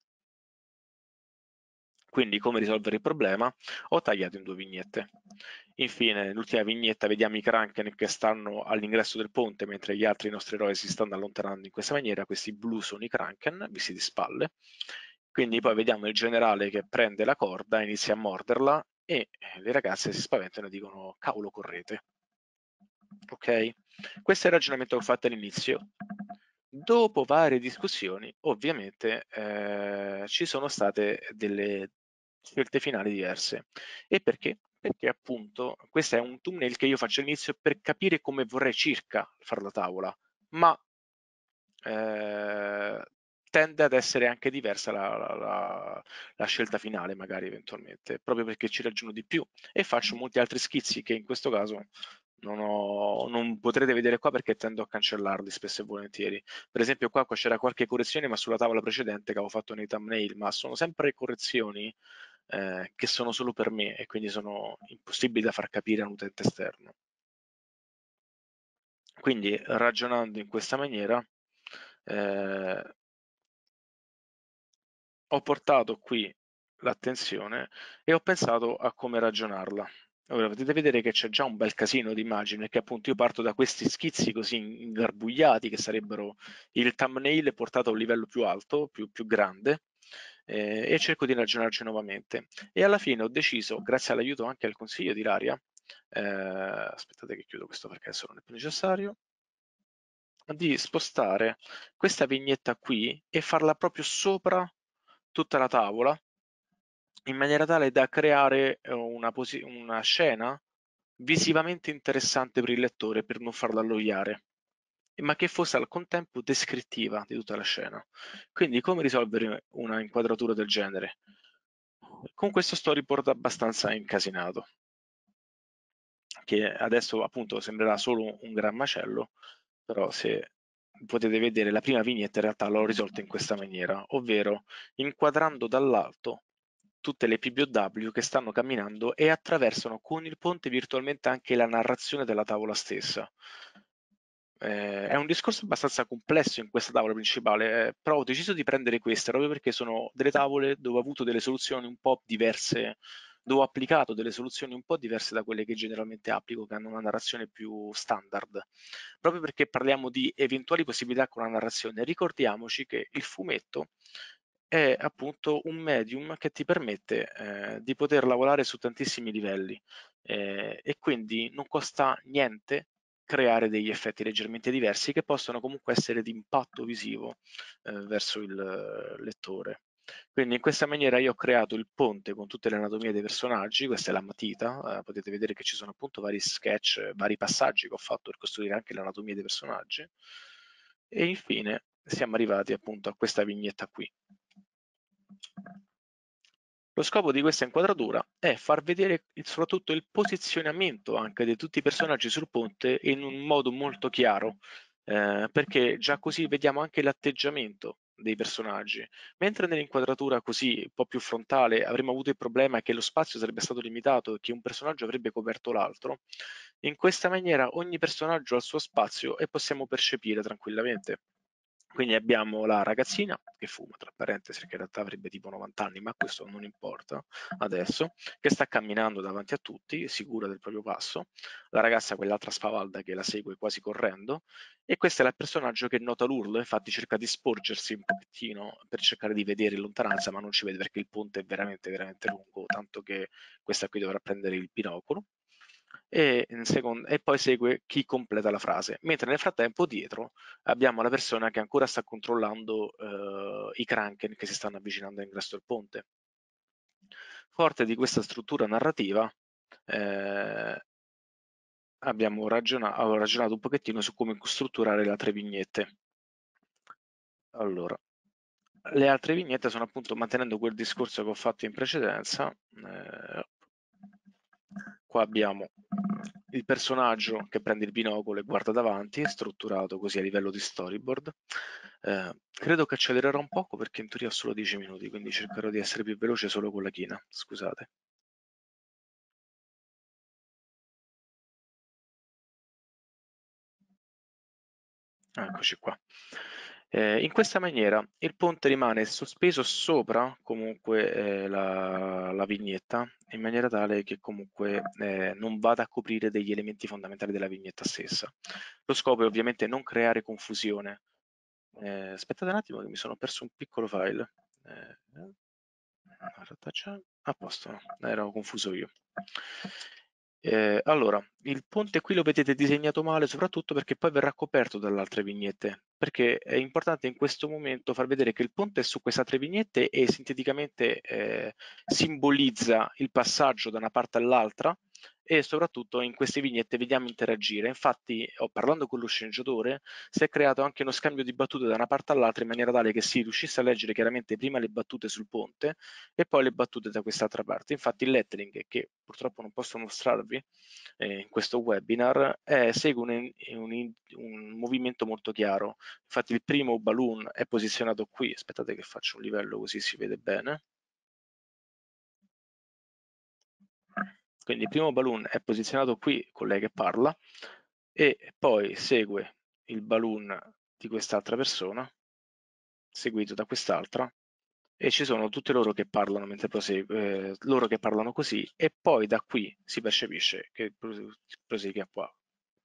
Quindi, come risolvere il problema? Ho tagliato in due vignette. Infine, nell'ultima vignetta vediamo i Kraken che stanno all'ingresso del ponte mentre gli altri nostri eroi si stanno allontanando in questa maniera. Questi blu sono i Kraken, visti di spalle. Quindi poi vediamo il generale che prende la corda, inizia a morderla e le ragazze si spaventano e dicono cavolo, correte. Ok? Questo è il ragionamento che ho fatto all'inizio. Dopo varie discussioni, ovviamente, ci sono state delle scelte finali diverse. E perché? Perché appunto questo è un thumbnail che io faccio all'inizio per capire come vorrei circa fare la tavola, ma tende ad essere anche diversa la scelta finale, magari eventualmente, proprio perché ci ragiono di più e faccio molti altri schizzi che in questo caso non potrete vedere qua perché tendo a cancellarli spesso e volentieri. Per esempio qua c'era qualche correzione, ma sulla tavola precedente che avevo fatto nei thumbnail, ma sono sempre correzioni che sono solo per me e quindi sono impossibili da far capire a un utente esterno. Quindi ragionando in questa maniera, ho portato qui l'attenzione e ho pensato a come ragionarla. Ora potete vedere che c'è già un bel casino di immagini, perché appunto io parto da questi schizzi così ingarbugliati che sarebbero il thumbnail portato a un livello più alto, più grande, e cerco di ragionarci nuovamente. E alla fine ho deciso, grazie all'aiuto anche al consiglio di Ilaria, aspettate che chiudo questo perché adesso non è più necessario, di spostare questa vignetta qui e farla proprio sopra tutta la tavola in maniera tale da creare una scena visivamente interessante per il lettore per non farlo annoiare, ma che fosse al contempo descrittiva di tutta la scena. Quindi come risolvere una inquadratura del genere? Con questo storyboard abbastanza incasinato, che adesso appunto sembrerà solo un gran macello, però se potete vedere la prima vignetta in realtà l'ho risolta in questa maniera, ovvero inquadrando dall'alto tutte le PBOW che stanno camminando e attraversano con il ponte virtualmente anche la narrazione della tavola stessa. È un discorso abbastanza complesso in questa tavola principale, però ho deciso di prendere queste proprio perché sono delle tavole dove ho avuto delle soluzioni un po' diverse, dove ho applicato delle soluzioni un po' diverse da quelle che generalmente applico, che hanno una narrazione più standard. Proprio perché parliamo di eventuali possibilità con la narrazione, ricordiamoci che il fumetto è appunto un medium che ti permette di poter lavorare su tantissimi livelli e quindi non costa niente creare degli effetti leggermente diversi che possono comunque essere di impatto visivo verso il lettore. Quindi in questa maniera io ho creato il ponte con tutte le anatomie dei personaggi, questa è la matita, potete vedere che ci sono appunto vari sketch, vari passaggi che ho fatto per costruire anche l'anatomia dei personaggi e infine siamo arrivati appunto a questa vignetta qui. Lo scopo di questa inquadratura è far vedere soprattutto il posizionamento anche di tutti i personaggi sul ponte in un modo molto chiaro, perché già così vediamo anche l'atteggiamento dei personaggi. Mentre nell'inquadratura così un po' più frontale avremmo avuto il problema che lo spazio sarebbe stato limitato e che un personaggio avrebbe coperto l'altro, in questa maniera ogni personaggio ha il suo spazio e possiamo percepire tranquillamente Quindi abbiamo la ragazzina che fuma, tra parentesi, perché in realtà avrebbe tipo 90 anni, ma questo non importa adesso, che sta camminando davanti a tutti, sicura del proprio passo, la ragazza, quell'altra spavalda che la segue quasi correndo, e questo è il personaggio che nota l'urlo, infatti cerca di sporgersi un pochettino per cercare di vedere in lontananza, ma non ci vede perché il ponte è veramente, veramente lungo, tanto che questa qui dovrà prendere il binocolo. E poi segue chi completa la frase, mentre nel frattempo dietro abbiamo la persona che ancora sta controllando i Kraken che si stanno avvicinando all'ingresso del ponte. Forte di questa struttura narrativa, eh, ho ragionato un pochettino su come strutturare le altre vignette. Allora, le altre vignette sono appunto mantenendo quel discorso che ho fatto in precedenza. Qua abbiamo il personaggio che prende il binocolo e guarda davanti, strutturato così a livello di storyboard. Credo che accelererò un poco perché in teoria ho solo 10 minuti, quindi cercherò di essere più veloce solo con la china, scusate. Eccoci qua. In questa maniera il ponte rimane sospeso sopra comunque la vignetta, in maniera tale che comunque non vada a coprire degli elementi fondamentali della vignetta stessa. Lo scopo è ovviamente non creare confusione. Aspettate un attimo che mi sono perso un piccolo file. In realtà c'è... A posto, no, ero confuso io. Allora, il ponte qui lo vedete disegnato male soprattutto perché poi verrà coperto dalle altre vignette, perché è importante in questo momento far vedere che il ponte è su queste altre vignette e sinteticamente simbolizza il passaggio da una parte all'altra e soprattutto in queste vignette vediamo interagire. Infatti, parlando con lo sceneggiatore, si è creato anche uno scambio di battute da una parte all'altra in maniera tale che si riuscisse a leggere chiaramente prima le battute sul ponte e poi le battute da quest'altra parte. Infatti il lettering, che purtroppo non posso mostrarvi in questo webinar, segue un movimento molto chiaro. Infatti il primo balloon è posizionato qui, aspettate che faccio un livello così si vede bene. Quindi il primo balloon è posizionato qui con lei che parla e poi segue il balloon di quest'altra persona, seguito da quest'altra, e ci sono tutti loro che parlano mentre prosegue, loro che parlano così, e poi da qui si percepisce che prosegue qua.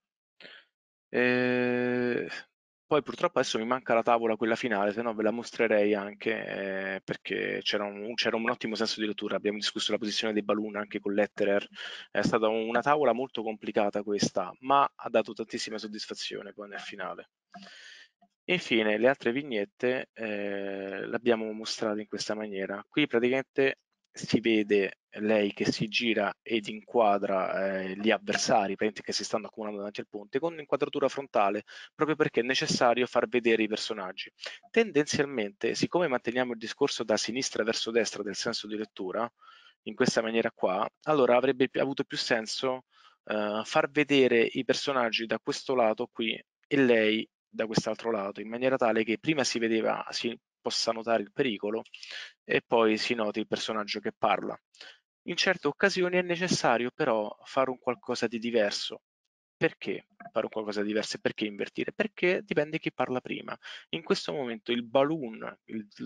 Poi purtroppo adesso mi manca la tavola, quella finale, se no ve la mostrerei anche perché c'era un ottimo senso di lettura. Abbiamo discusso la posizione dei balloon anche con Letterer. È stata una tavola molto complicata questa, ma ha dato tantissima soddisfazione poi nel finale. Infine, le altre vignette l'abbiamo mostrate in questa maniera. Qui praticamente si vede lei che si gira ed inquadra gli avversari che si stanno accumulando davanti al ponte con un'inquadratura frontale, proprio perché è necessario far vedere i personaggi. Tendenzialmente, siccome manteniamo il discorso da sinistra verso destra del senso di lettura, in questa maniera qua, allora avrebbe avuto più senso far vedere i personaggi da questo lato qui e lei da quest'altro lato, in maniera tale che prima si possa notare il pericolo e poi si noti il personaggio che parla. In certe occasioni è necessario però fare un qualcosa di diverso. Perché fare un qualcosa di diverso e perché invertire? Perché dipende chi parla prima. In questo momento il balloon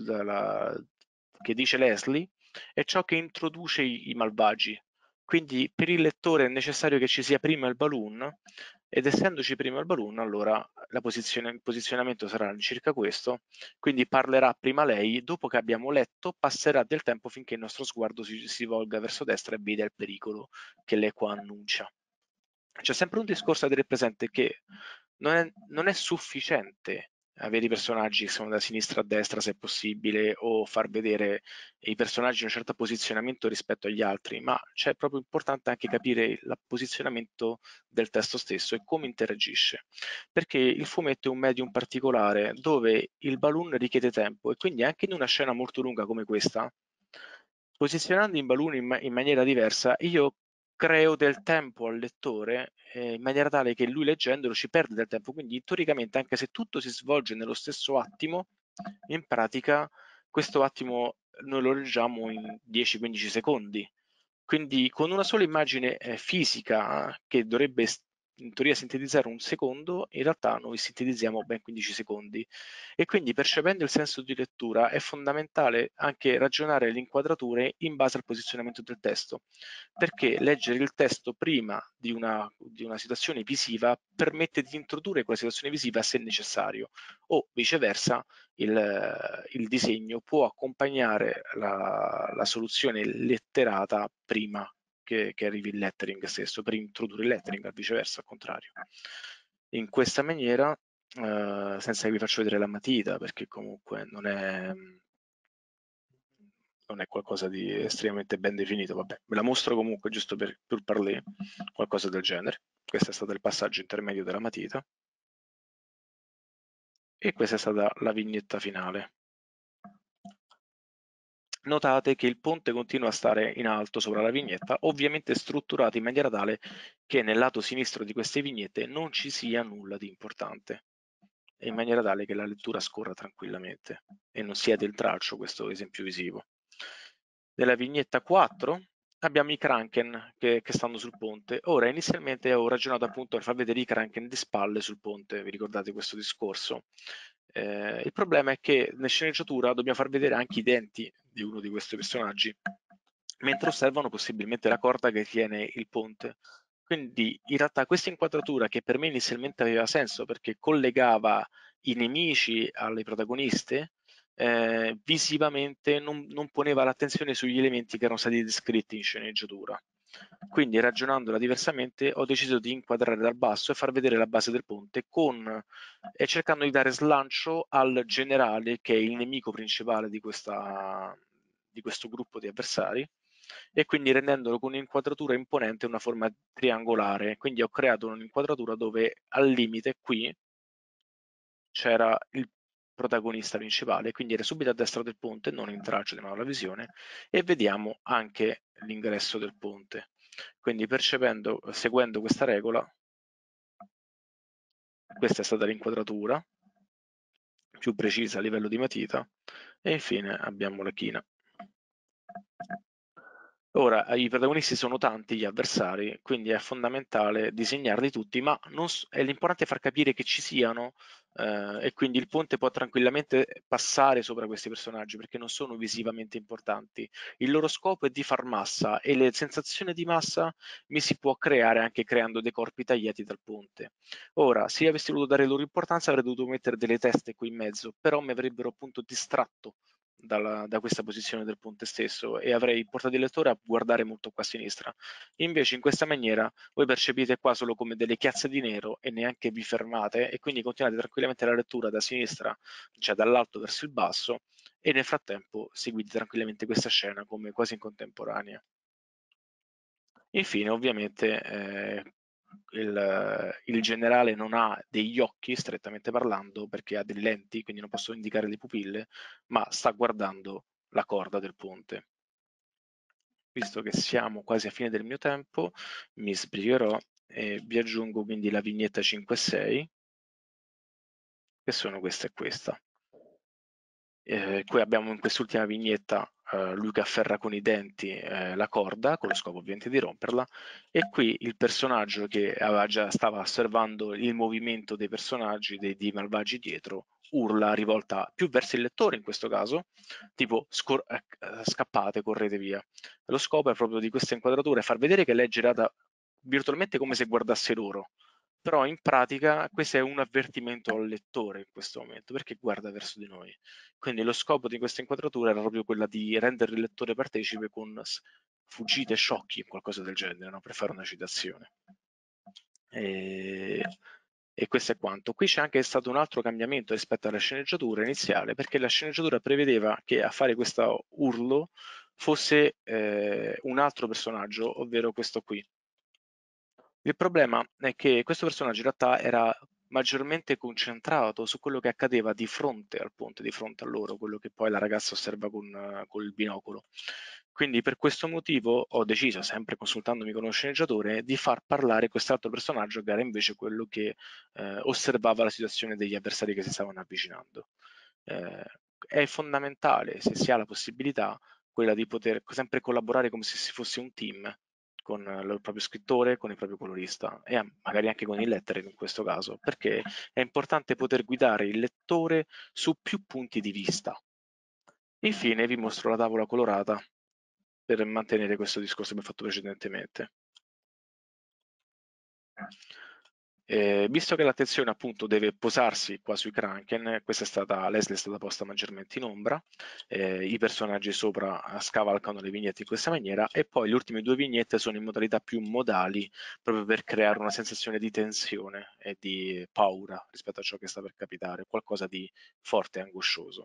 che dice Leslie è ciò che introduce i malvagi. Quindi per il lettore è necessario che ci sia prima il balloon ed essendoci prima il balloon, allora il posizionamento sarà circa questo, quindi parlerà prima lei, dopo che abbiamo letto passerà del tempo finché il nostro sguardo si volga verso destra e veda il pericolo che lei qua annuncia. C'è sempre un discorso a tenere presente che non è sufficiente avere i personaggi che sono da sinistra a destra se possibile o far vedere i personaggi in un certo posizionamento rispetto agli altri, ma c'è proprio importante anche capire il posizionamento del testo stesso e come interagisce, perché il fumetto è un medium particolare dove il balloon richiede tempo e quindi anche in una scena molto lunga come questa, posizionando i balloon in maniera diversa, io creo del tempo al lettore in maniera tale che lui leggendolo ci perde del tempo. Quindi teoricamente, anche se tutto si svolge nello stesso attimo, in pratica questo attimo noi lo leggiamo in 10-15 secondi. Quindi con una sola immagine fisica che dovrebbe in teoria sintetizzare un secondo, in realtà noi sintetizziamo ben 15 secondi. E quindi percependo il senso di lettura è fondamentale anche ragionare le inquadrature in base al posizionamento del testo, perché leggere il testo prima di una situazione visiva permette di introdurre quella situazione visiva se necessario, o viceversa il disegno può accompagnare la soluzione letterata prima che arrivi il lettering stesso, per introdurre il lettering, al viceversa, al contrario. In questa maniera, senza che vi faccio vedere la matita, perché comunque non è qualcosa di estremamente ben definito, vabbè, ve la mostro comunque giusto per parler, qualcosa del genere. Questo è stato il passaggio intermedio della matita e questa è stata la vignetta finale. Notate che il ponte continua a stare in alto sopra la vignetta, ovviamente strutturato in maniera tale che nel lato sinistro di queste vignette non ci sia nulla di importante, e in maniera tale che la lettura scorra tranquillamente e non sia del tralcio questo esempio visivo. Nella vignetta 4 abbiamo i Kraken che stanno sul ponte. Ora, inizialmente ho ragionato appunto per far vedere i Kraken di spalle sul ponte, vi ricordate questo discorso? Il problema è che nella sceneggiatura dobbiamo far vedere anche i denti di uno di questi personaggi, mentre osservano possibilmente la corda che tiene il ponte. Quindi in realtà questa inquadratura, che per me inizialmente aveva senso perché collegava i nemici alle protagoniste, visivamente non poneva l'attenzione sugli elementi che erano stati descritti in sceneggiatura. Quindi ragionandola diversamente ho deciso di inquadrare dal basso e far vedere la base del ponte e cercando di dare slancio al generale che è il nemico principale di questo gruppo di avversari, e quindi rendendolo con un'inquadratura imponente una forma triangolare. Quindi ho creato un'inquadratura dove al limite qui c'era il protagonista principale, quindi era subito a destra del ponte, non in traccia di nuovo la visione, e vediamo anche l'ingresso del ponte. Quindi seguendo questa regola, questa è stata l'inquadratura più precisa a livello di matita, e infine abbiamo la china. Ora, i protagonisti sono tanti, gli avversari, quindi è fondamentale disegnarli tutti, ma è l'importante far capire che ci siano, e quindi il ponte può tranquillamente passare sopra questi personaggi perché non sono visivamente importanti. Il loro scopo è di far massa, e la sensazione di massa mi si può creare anche creando dei corpi tagliati dal ponte. Ora, se io avessi voluto dare loro importanza avrei dovuto mettere delle teste qui in mezzo, però mi avrebbero appunto distratto da questa posizione del ponte stesso e avrei portato il lettore a guardare molto qua a sinistra. Invece in questa maniera voi percepite qua solo come delle chiazze di nero e neanche vi fermate, e quindi continuate tranquillamente la lettura da sinistra, cioè dall'alto verso il basso, e nel frattempo seguite tranquillamente questa scena come quasi in contemporanea. Infine, ovviamente, il generale non ha degli occhi, strettamente parlando, perché ha delle lenti, quindi non posso indicare le pupille, ma sta guardando la corda del ponte. Visto che siamo quasi a fine del mio tempo, mi sbrigherò e vi aggiungo quindi la vignetta 5 e 6, che sono questa e questa. Qui abbiamo in quest'ultima vignetta lui che afferra con i denti la corda, con lo scopo ovviamente di romperla, e qui il personaggio che stava osservando il movimento dei personaggi, dei malvagi dietro, urla rivolta più verso il lettore in questo caso, tipo scappate, correte via. Lo scopo è proprio di questa inquadratura è far vedere che legge era virtualmente come se guardasse loro, però in pratica questo è un avvertimento al lettore in questo momento, perché guarda verso di noi. Quindi lo scopo di questa inquadratura era proprio quella di rendere il lettore partecipe con fuggite sciocchi, qualcosa del genere, no? Per fare una citazione. E questo è quanto. Qui c'è anche stato un altro cambiamento rispetto alla sceneggiatura iniziale, perché la sceneggiatura prevedeva che a fare questo urlo fosse un altro personaggio, ovvero questo qui. Il problema è che questo personaggio in realtà era maggiormente concentrato su quello che accadeva di fronte al ponte, di fronte a loro, quello che poi la ragazza osserva con il binocolo. Quindi per questo motivo ho deciso, sempre consultandomi con uno sceneggiatore, di far parlare quest'altro personaggio che era invece quello che osservava la situazione degli avversari che si stavano avvicinando. È fondamentale, se si ha la possibilità, quella di poter sempre collaborare come se si fosse un team, con il proprio scrittore, con il proprio colorista e magari anche con il lettering in questo caso, perché è importante poter guidare il lettore su più punti di vista. Infine vi mostro la tavola colorata per mantenere questo discorso che abbiamo fatto precedentemente. Visto che l'attenzione appunto deve posarsi qua sui Kraken, Leslie è stata posta maggiormente in ombra, i personaggi sopra scavalcano le vignette in questa maniera e poi le ultime due vignette sono in modalità più modali proprio per creare una sensazione di tensione e di paura rispetto a ciò che sta per capitare, qualcosa di forte e angoscioso.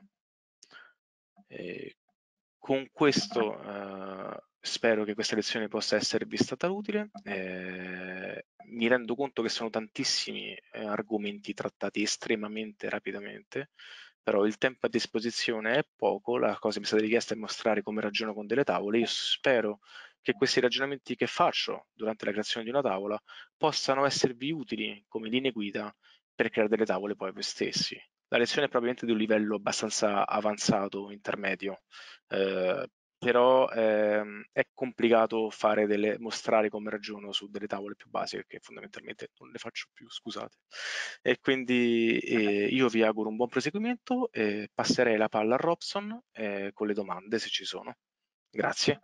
Con questo spero che questa lezione possa esservi stata utile. Mi rendo conto che sono tantissimi argomenti trattati estremamente rapidamente, però il tempo a disposizione è poco, la cosa che mi è stata richiesta è mostrare come ragiono con delle tavole. Io spero che questi ragionamenti che faccio durante la creazione di una tavola possano esservi utili come linee guida per creare delle tavole poi voi stessi. La lezione è probabilmente di un livello abbastanza avanzato, intermedio, però è complicato mostrare come ragiono su delle tavole più basiche che fondamentalmente non le faccio più, scusate. E quindi io vi auguro un buon proseguimento e passerei la palla a Robson con le domande se ci sono. Grazie.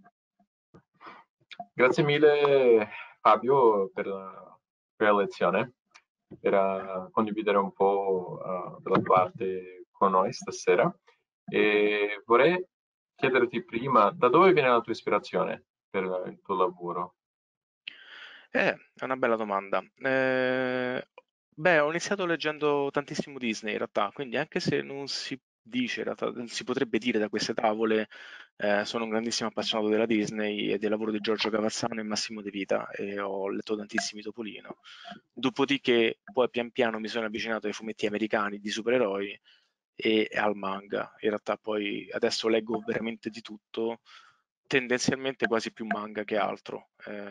Grazie mille Fabio per la lezione, per condividere un po' della tua arte con noi stasera. E vorrei chiederti prima, da dove viene la tua ispirazione per il tuo lavoro? È una bella domanda. Beh, ho iniziato leggendo tantissimo Disney in realtà, quindi anche se non si dice, in realtà, non si potrebbe dire da queste tavole, sono un grandissimo appassionato della Disney e del lavoro di Giorgio Cavazzano e Massimo De Vita e ho letto tantissimi Topolino. Dopodiché poi pian piano mi sono avvicinato ai fumetti americani di supereroi e al manga. In realtà poi adesso leggo veramente di tutto, tendenzialmente quasi più manga che altro.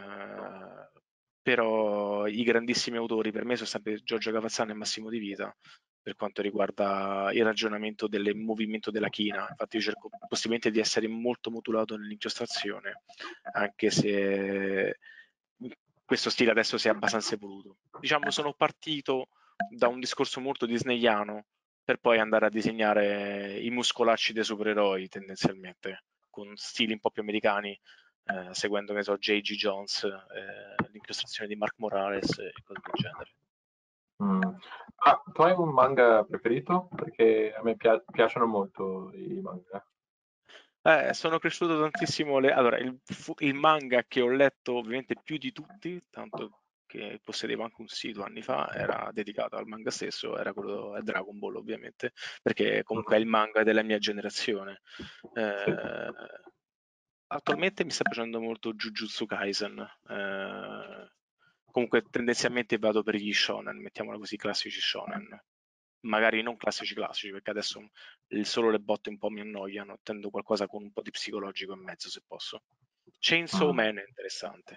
Però i grandissimi autori per me sono sempre Giorgio Cavazzano e Massimo Di Vita per quanto riguarda il ragionamento del movimento della china. Infatti io cerco possibilmente di essere molto modulato nell'inchiostrazione, anche se questo stile adesso si è abbastanza evoluto. Diciamo sono partito da un discorso molto disneyano per poi andare a disegnare i muscolacci dei supereroi tendenzialmente, con stili un po' più americani, seguendo, che so, J.G. Jones, l'incrostazione di Mark Morales e cose del genere. Mm. Ah, tu hai un manga preferito? Perché a me piacciono molto i manga. Sono cresciuto tantissimo. Allora, il manga che ho letto ovviamente più di tutti, tanto che possedevo anche un sito anni fa, era dedicato al manga stesso, era quello è Dragon Ball ovviamente, perché comunque è il Mhm. manga della mia generazione. Sì. Eh, Attualmente mi sta piacendo molto Jujutsu Kaisen. Comunque tendenzialmente vado per gli shonen, mettiamola così, classici shonen. Magari non classici classici, perché adesso solo le botte un po' mi annoiano, tendo qualcosa con un po' di psicologico in mezzo se posso. Chainsaw Mm. Man è interessante.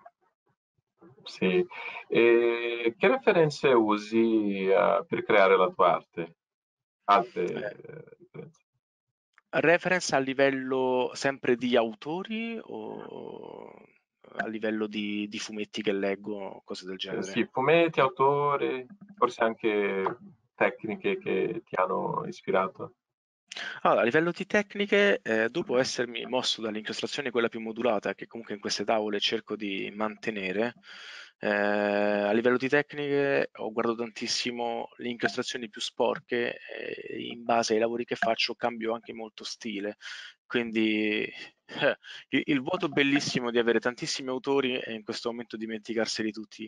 Sì. E che referenze usi per creare la tua arte? Altre Eh, referenze? Reference a livello sempre di autori o a livello di fumetti che leggo, cose del genere? Sì, fumetti, autori, forse anche tecniche che ti hanno ispirato. Allora, a livello di tecniche, dopo essermi mosso dall'incastrazione quella più modulata, che comunque in queste tavole cerco di mantenere, a livello di tecniche ho guardato tantissimo le incastrazioni più sporche e in base ai lavori che faccio cambio anche molto stile. Quindi il vuoto bellissimo di avere tantissimi autori e in questo momento dimenticarseli tutti.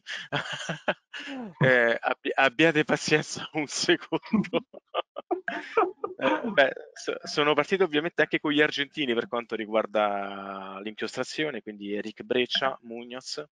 Abbiate pazienza un secondo. Sono partito ovviamente anche con gli argentini per quanto riguarda l'inchiostrazione, quindi Eric Breccia, Munoz,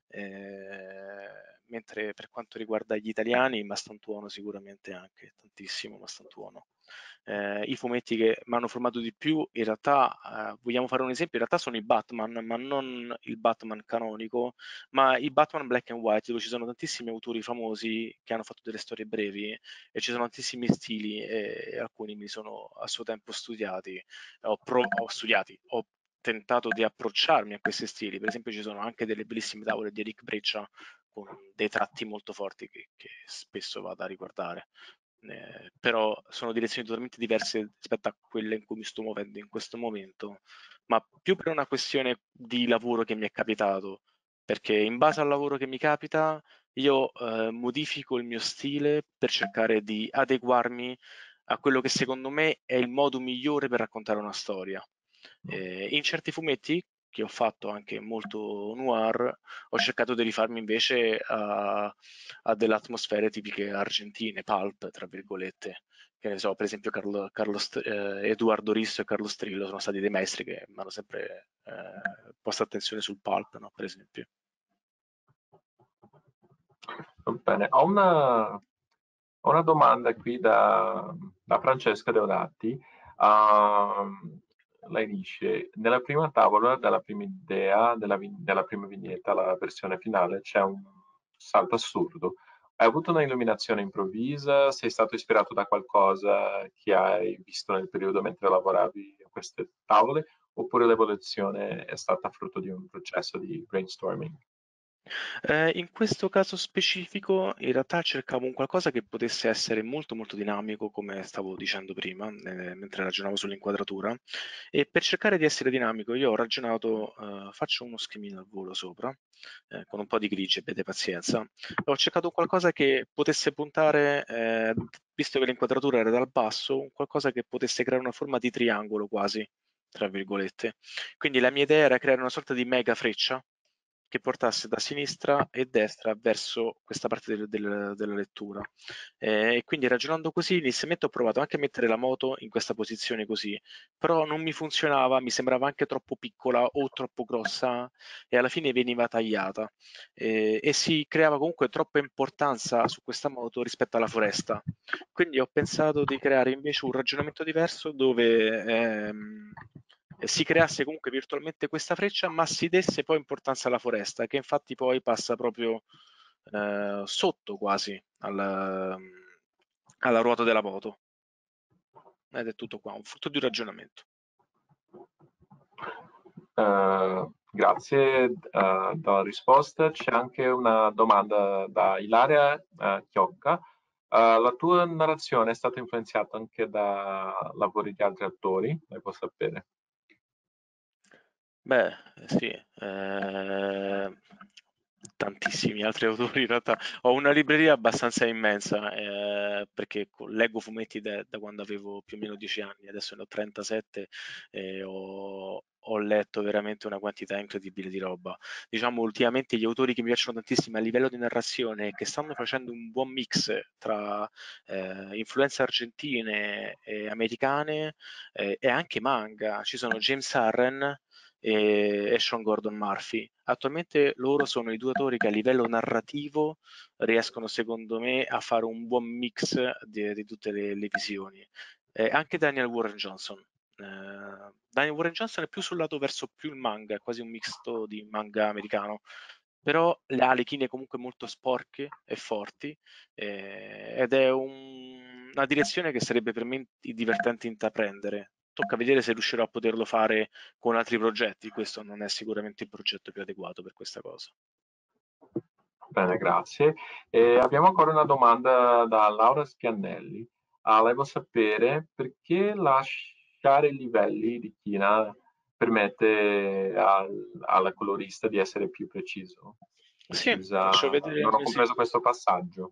mentre per quanto riguarda gli italiani, Mastantuono sicuramente anche, tantissimo Mastantuono. I fumetti che mi hanno formato di più, in realtà, vogliamo fare un esempio, in realtà sono i Batman, ma non il Batman canonico, ma i Batman Black and White, dove ci sono tantissimi autori famosi che hanno fatto delle storie brevi e ci sono tantissimi stili e alcuni mi sono a suo tempo studiati, ho studiati, ho tentato di approcciarmi a questi stili. Per esempio ci sono anche delle bellissime tavole di Eric Breccia con dei tratti molto forti che spesso vado a riguardare. Però sono direzioni totalmente diverse rispetto a quelle in cui mi sto muovendo in questo momento, ma più per una questione di lavoro che mi è capitato, perché in base al lavoro che mi capita io modifico il mio stile per cercare di adeguarmi a quello che secondo me è il modo migliore per raccontare una storia. In certi fumetti, che ho fatto anche molto noir, ho cercato di rifarmi invece a delle atmosfere tipiche argentine, pulp, tra virgolette. Che ne so, per esempio Eduardo Risso e Carlo Strillo sono stati dei maestri che mi hanno sempre posto attenzione sul pulp, no? Per esempio. Va bene, ho una domanda qui da Francesca Deodati. Lei dice, nella prima tavola, dalla prima idea, della prima vignetta alla versione finale, c'è un salto assurdo. Hai avuto un'illuminazione improvvisa? Sei stato ispirato da qualcosa che hai visto nel periodo mentre lavoravi a queste tavole? Oppure l'evoluzione è stata frutto di un processo di brainstorming? In questo caso specifico, in realtà cercavo un qualcosa che potesse essere molto molto dinamico, come stavo dicendo prima, mentre ragionavo sull'inquadratura. E per cercare di essere dinamico, io ho ragionato, faccio uno schemino al volo sopra, con un po' di grigi, abbiate pazienza. Ho cercato un qualcosa che potesse puntare, visto che l'inquadratura era dal basso, un qualcosa che potesse creare una forma di triangolo quasi, tra virgolette. Quindi la mia idea era creare una sorta di mega freccia che portasse da sinistra e destra verso questa parte della lettura. E quindi ragionando così, inizialmente ho provato anche a mettere la moto in questa posizione così, però non mi funzionava, mi sembrava anche troppo piccola o troppo grossa e alla fine veniva tagliata. E si creava comunque troppa importanza su questa moto rispetto alla foresta. Quindi ho pensato di creare invece un ragionamento diverso dove si creasse comunque virtualmente questa freccia, ma si desse poi importanza alla foresta, che infatti poi passa proprio sotto quasi alla ruota della moto. Ed è tutto qua, un frutto di un ragionamento. Grazie della risposta. C'è anche una domanda da Ilaria Chiocca. La tua narrazione è stata influenzata anche da lavori di altri attori? Lei può sapere. Beh, sì, tantissimi altri autori in realtà. Ho una libreria abbastanza immensa, perché leggo fumetti da quando avevo più o meno 10 anni, adesso ne ho 37 e ho letto veramente una quantità incredibile di roba. Diciamo, ultimamente gli autori che mi piacciono tantissimo a livello di narrazione, che stanno facendo un buon mix tra influenze argentine e americane e anche manga. Ci sono James Harren e Sean Gordon Murphy. Attualmente loro sono i due autori che a livello narrativo riescono, secondo me, a fare un buon mix di tutte le visioni. Anche Daniel Warren Johnson. Daniel Warren Johnson è più sul lato verso più il manga, è quasi un misto di manga americano, però ha le chine comunque molto sporche e forti, ed è una direzione che sarebbe per me divertente intraprendere. Tocca vedere se riuscirò a poterlo fare con altri progetti, questo non è sicuramente il progetto più adeguato per questa cosa. Bene, grazie. E abbiamo ancora una domanda da Laura Spiannelli. Volevo sapere perché lasciare i livelli di china permette alla colorista di essere più Sì, precisa. faccio vedere il Non ho mio sito. compreso questo passaggio.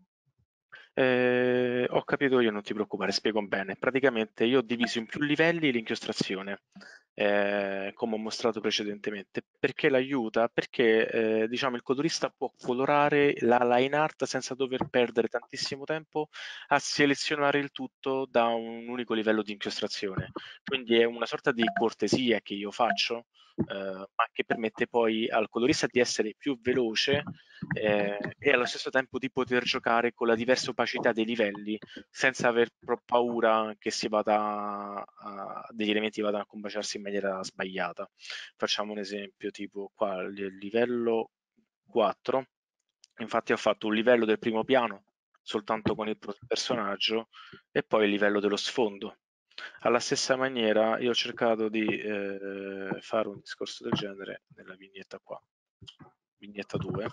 Ho capito io, non ti preoccupare, spiego bene. Praticamente io ho diviso in più livelli l'inchiostrazione, come ho mostrato precedentemente. Perché l'aiuta? Perché diciamo il colorista può colorare la line art senza dover perdere tantissimo tempo a selezionare il tutto da un unico livello di inchiostrazione. Quindi è una sorta di cortesia che io faccio, ma che permette poi al colorista di essere più veloce e allo stesso tempo di poter giocare con la diversa opacità dei livelli senza aver paura che degli elementi vadano a combaciarsi in maniera sbagliata. Facciamo un esempio tipo qua il livello 4, infatti ho fatto un livello del primo piano soltanto con il personaggio e poi il livello dello sfondo. Alla stessa maniera io ho cercato di fare un discorso del genere nella vignetta qua, vignetta 2,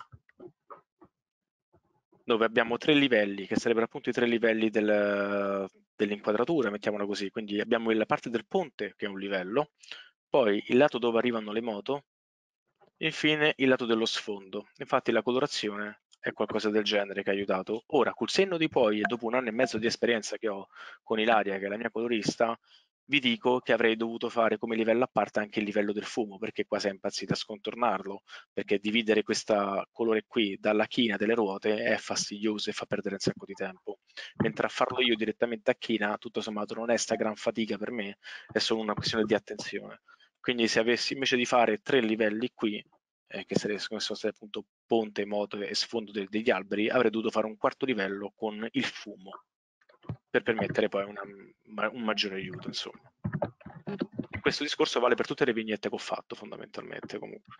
dove abbiamo 3 livelli, che sarebbero appunto i 3 livelli dell'inquadratura, mettiamola così. Quindi abbiamo la parte del ponte, che è un livello, poi il lato dove arrivano le moto, e infine il lato dello sfondo. Infatti la colorazione è qualcosa del genere che ha aiutato. Ora, col senno di poi, e dopo 1 anno e mezzo di esperienza che ho con Ilaria, che è la mia colorista, vi dico che avrei dovuto fare come livello a parte anche il livello del fumo, perché qua si è impazzita a scontornarlo, perché dividere questo colore qui dalla china delle ruote è fastidioso e fa perdere un sacco di tempo. Mentre a farlo io direttamente a china, tutto sommato, non è sta gran fatica per me, è solo una questione di attenzione. Quindi se avessi invece di fare 3 livelli qui, che sono stati appunto ponte, moto e sfondo degli alberi, avrei dovuto fare un quarto livello con il fumo per permettere poi un maggiore aiuto, insomma. E questo discorso vale per tutte le vignette che ho fatto, fondamentalmente, comunque.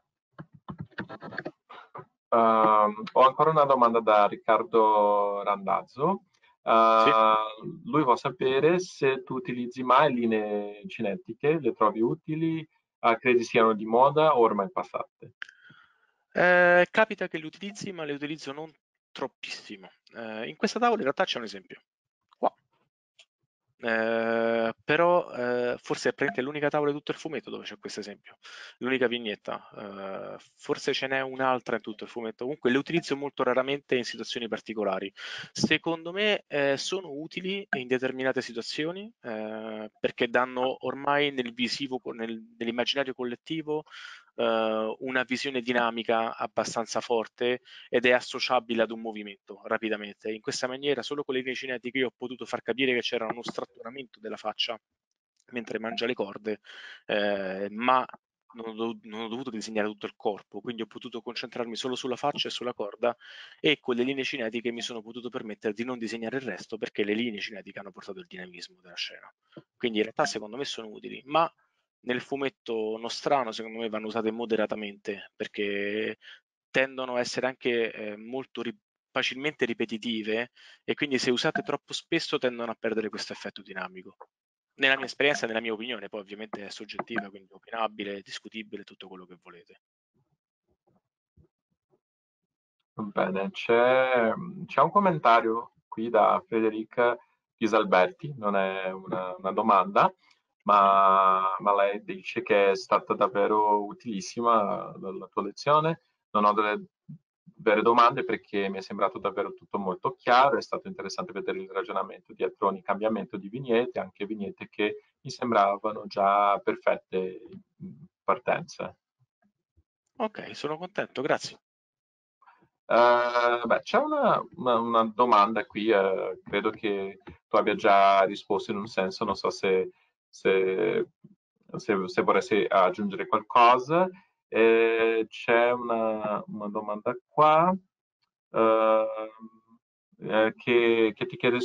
Ho ancora una domanda da Riccardo Randazzo. Sì? Lui vuole sapere se tu utilizzi mai linee cinetiche, le trovi utili, credi siano di moda o ormai passate? Capita che li utilizzi, ma li utilizzo non troppissimo. In questa tavola in realtà c'è un esempio. Qua. Però forse è praticamente l'unica tavola di tutto il fumetto dove c'è questo esempio, l'unica vignetta. Forse ce n'è un'altra in tutto il fumetto, comunque le utilizzo molto raramente in situazioni particolari. Secondo me sono utili in determinate situazioni perché danno ormai nel visivo, nell'immaginario collettivo una visione dinamica abbastanza forte ed è associabile ad un movimento rapidamente. In questa maniera, solo con le linee cinetiche, io ho potuto far capire che c'era uno strattonamento della faccia mentre mangia le corde, ma non ho dovuto disegnare tutto il corpo, quindi ho potuto concentrarmi solo sulla faccia e sulla corda e con le linee cinetiche mi sono potuto permettere di non disegnare il resto perché le linee cinetiche hanno portato il dinamismo della scena. Quindi in realtà secondo me sono utili, ma nel fumetto nostrano secondo me vanno usate moderatamente perché tendono a essere anche molto facilmente ripetitive e quindi se usate troppo spesso tendono a perdere questo effetto dinamico. Nella mia esperienza, nella mia opinione, poi ovviamente è soggettiva, quindi opinabile, discutibile, tutto quello che volete. Va bene, c'è un commentario qui da Federica Pisalberti, non è una domanda, ma lei dice che è stata davvero utilissima la tua lezione. Non ho delle vere domande perché mi è sembrato davvero tutto molto chiaro, è stato interessante vedere il ragionamento dietro ogni cambiamento di vignette, anche vignette che mi sembravano già perfette in partenza. Ok, sono contento, grazie. Beh, c'è una domanda qui, credo che tu abbia già risposto in un senso, non so se, se vorresti aggiungere qualcosa. C'è una domanda qua che ti chiede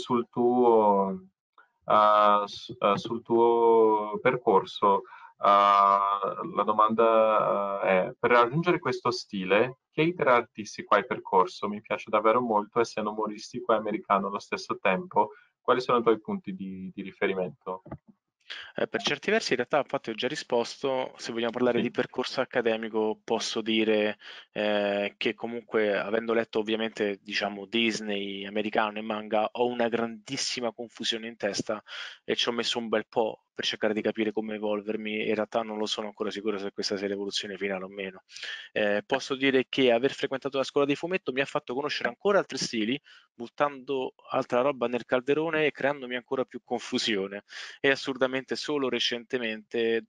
sul tuo percorso. La domanda è, per raggiungere questo stile, che iter artistico hai percorso? Mi piace davvero molto, essendo umoristico e americano allo stesso tempo. Quali sono i tuoi punti di riferimento? Per certi versi in realtà infatti ho già risposto, se vogliamo parlare Sì. di percorso accademico posso dire che comunque avendo letto ovviamente diciamo Disney, americano e manga ho una grandissima confusione in testa e ci ho messo un bel po' per cercare di capire come evolvermi e in realtà non lo sono ancora sicuro se questa sia l'evoluzione finale o meno. Posso dire che aver frequentato la scuola di fumetto mi ha fatto conoscere ancora altri stili, buttando altra roba nel calderone e creandomi ancora più confusione e assurdamente solo recentemente,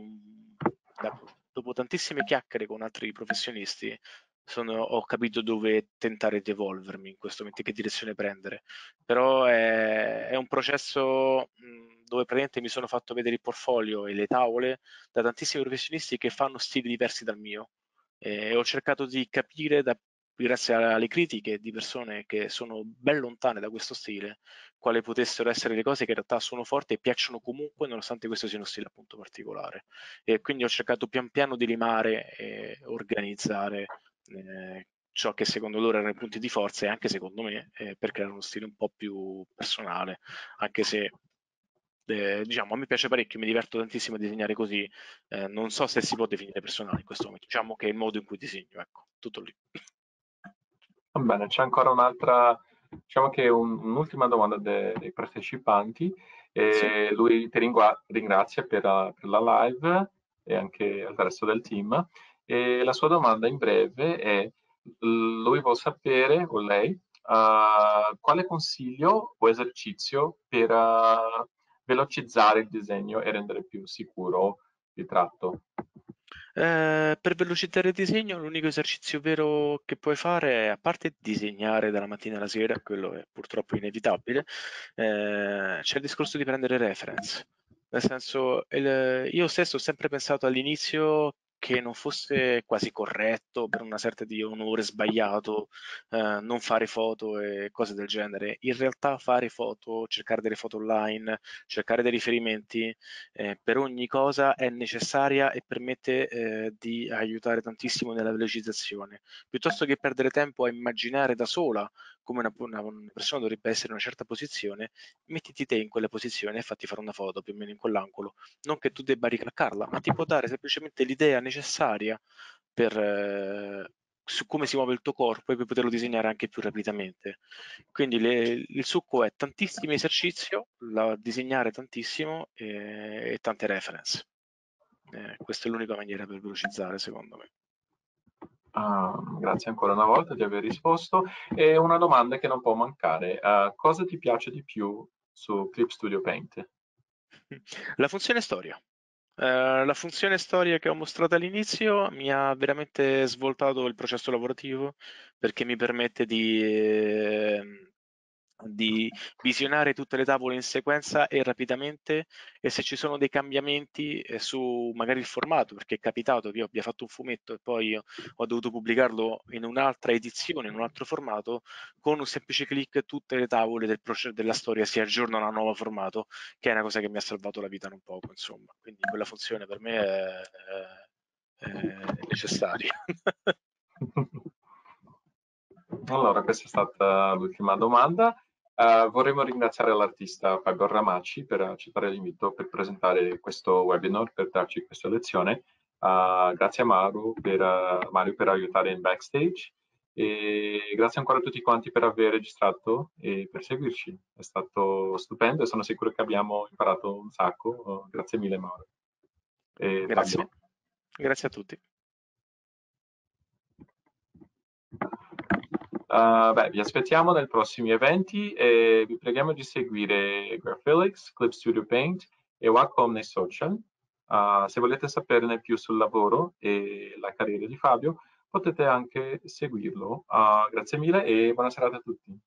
dopo tantissime chiacchiere con altri professionisti, ho capito dove tentare di evolvermi in questo momento, che direzione prendere. Però è un processo dove praticamente mi sono fatto vedere il portfolio e le tavole da tantissimi professionisti che fanno stili diversi dal mio. E ho cercato di capire, grazie alle critiche di persone che sono ben lontane da questo stile, quali potessero essere le cose che in realtà sono forti e piacciono comunque, nonostante questo sia uno stile appunto particolare. E quindi ho cercato pian piano di limare e organizzare ciò che secondo loro erano i punti di forza e anche secondo me per creare uno stile un po' più personale, anche se diciamo, a me piace parecchio, mi diverto tantissimo a disegnare così, non so se si può definire personale in questo momento, diciamo che è il modo in cui disegno, ecco, tutto lì. Va bene, c'è ancora un'altra, diciamo che un'ultima domanda dei partecipanti. Sì. Lui ti ringrazia per la live e anche al resto del team. E la sua domanda in breve è, lui vuole sapere, o lei, quale consiglio o esercizio per velocizzare il disegno e rendere più sicuro il tratto. Per velocizzare il disegno, l'unico esercizio vero che puoi fare, a parte disegnare dalla mattina alla sera, quello è purtroppo inevitabile, c'è il discorso di prendere reference. Nel senso, io stesso ho sempre pensato all'inizio che non fosse quasi corretto per una certa di onore sbagliato non fare foto e cose del genere. In realtà fare foto, cercare delle foto online, cercare dei riferimenti per ogni cosa è necessaria e permette di aiutare tantissimo nella velocizzazione. Piuttosto che perdere tempo a immaginare da sola come una persona dovrebbe essere in una certa posizione, mettiti te in quella posizione e fatti fare una foto più o meno in quell'angolo. Non che tu debba ricalcarla, ma ti può dare semplicemente l'idea necessaria per, su come si muove il tuo corpo e per poterlo disegnare anche più rapidamente. Quindi il succo è tantissimo esercizio, disegnare tantissimo e tante reference. Questa è l'unica maniera per velocizzare, secondo me. Grazie ancora una volta di aver risposto. E una domanda che non può mancare. Cosa ti piace di più su Clip Studio Paint? La funzione storia. La funzione storia che ho mostrato all'inizio mi ha veramente svoltato il processo lavorativo perché mi permette di visionare tutte le tavole in sequenza e rapidamente e se ci sono dei cambiamenti su magari il formato, perché è capitato che io abbia fatto un fumetto e poi ho dovuto pubblicarlo in un'altra edizione, in un altro formato, con un semplice clic tutte le tavole della storia si aggiornano a un nuovo formato, che è una cosa che mi ha salvato la vita non poco, insomma. Quindi quella funzione per me è necessaria. Allora, questa è stata l'ultima domanda. Vorremmo ringraziare l'artista Fabio Ramaci per accettare l'invito per presentare questo webinar, per darci questa lezione. Grazie a Mario per aiutare in backstage e grazie ancora a tutti quanti per aver registrato e per seguirci. È stato stupendo e sono sicuro che abbiamo imparato un sacco. Grazie mille Mauro e Grazie, Fabio. grazie a tutti. Beh, vi aspettiamo nei prossimi eventi e vi preghiamo di seguire Graphilics, Clip Studio Paint e Wacom nei social. Se volete saperne più sul lavoro e la carriera di Fabio, potete anche seguirlo. Grazie mille e buona serata a tutti.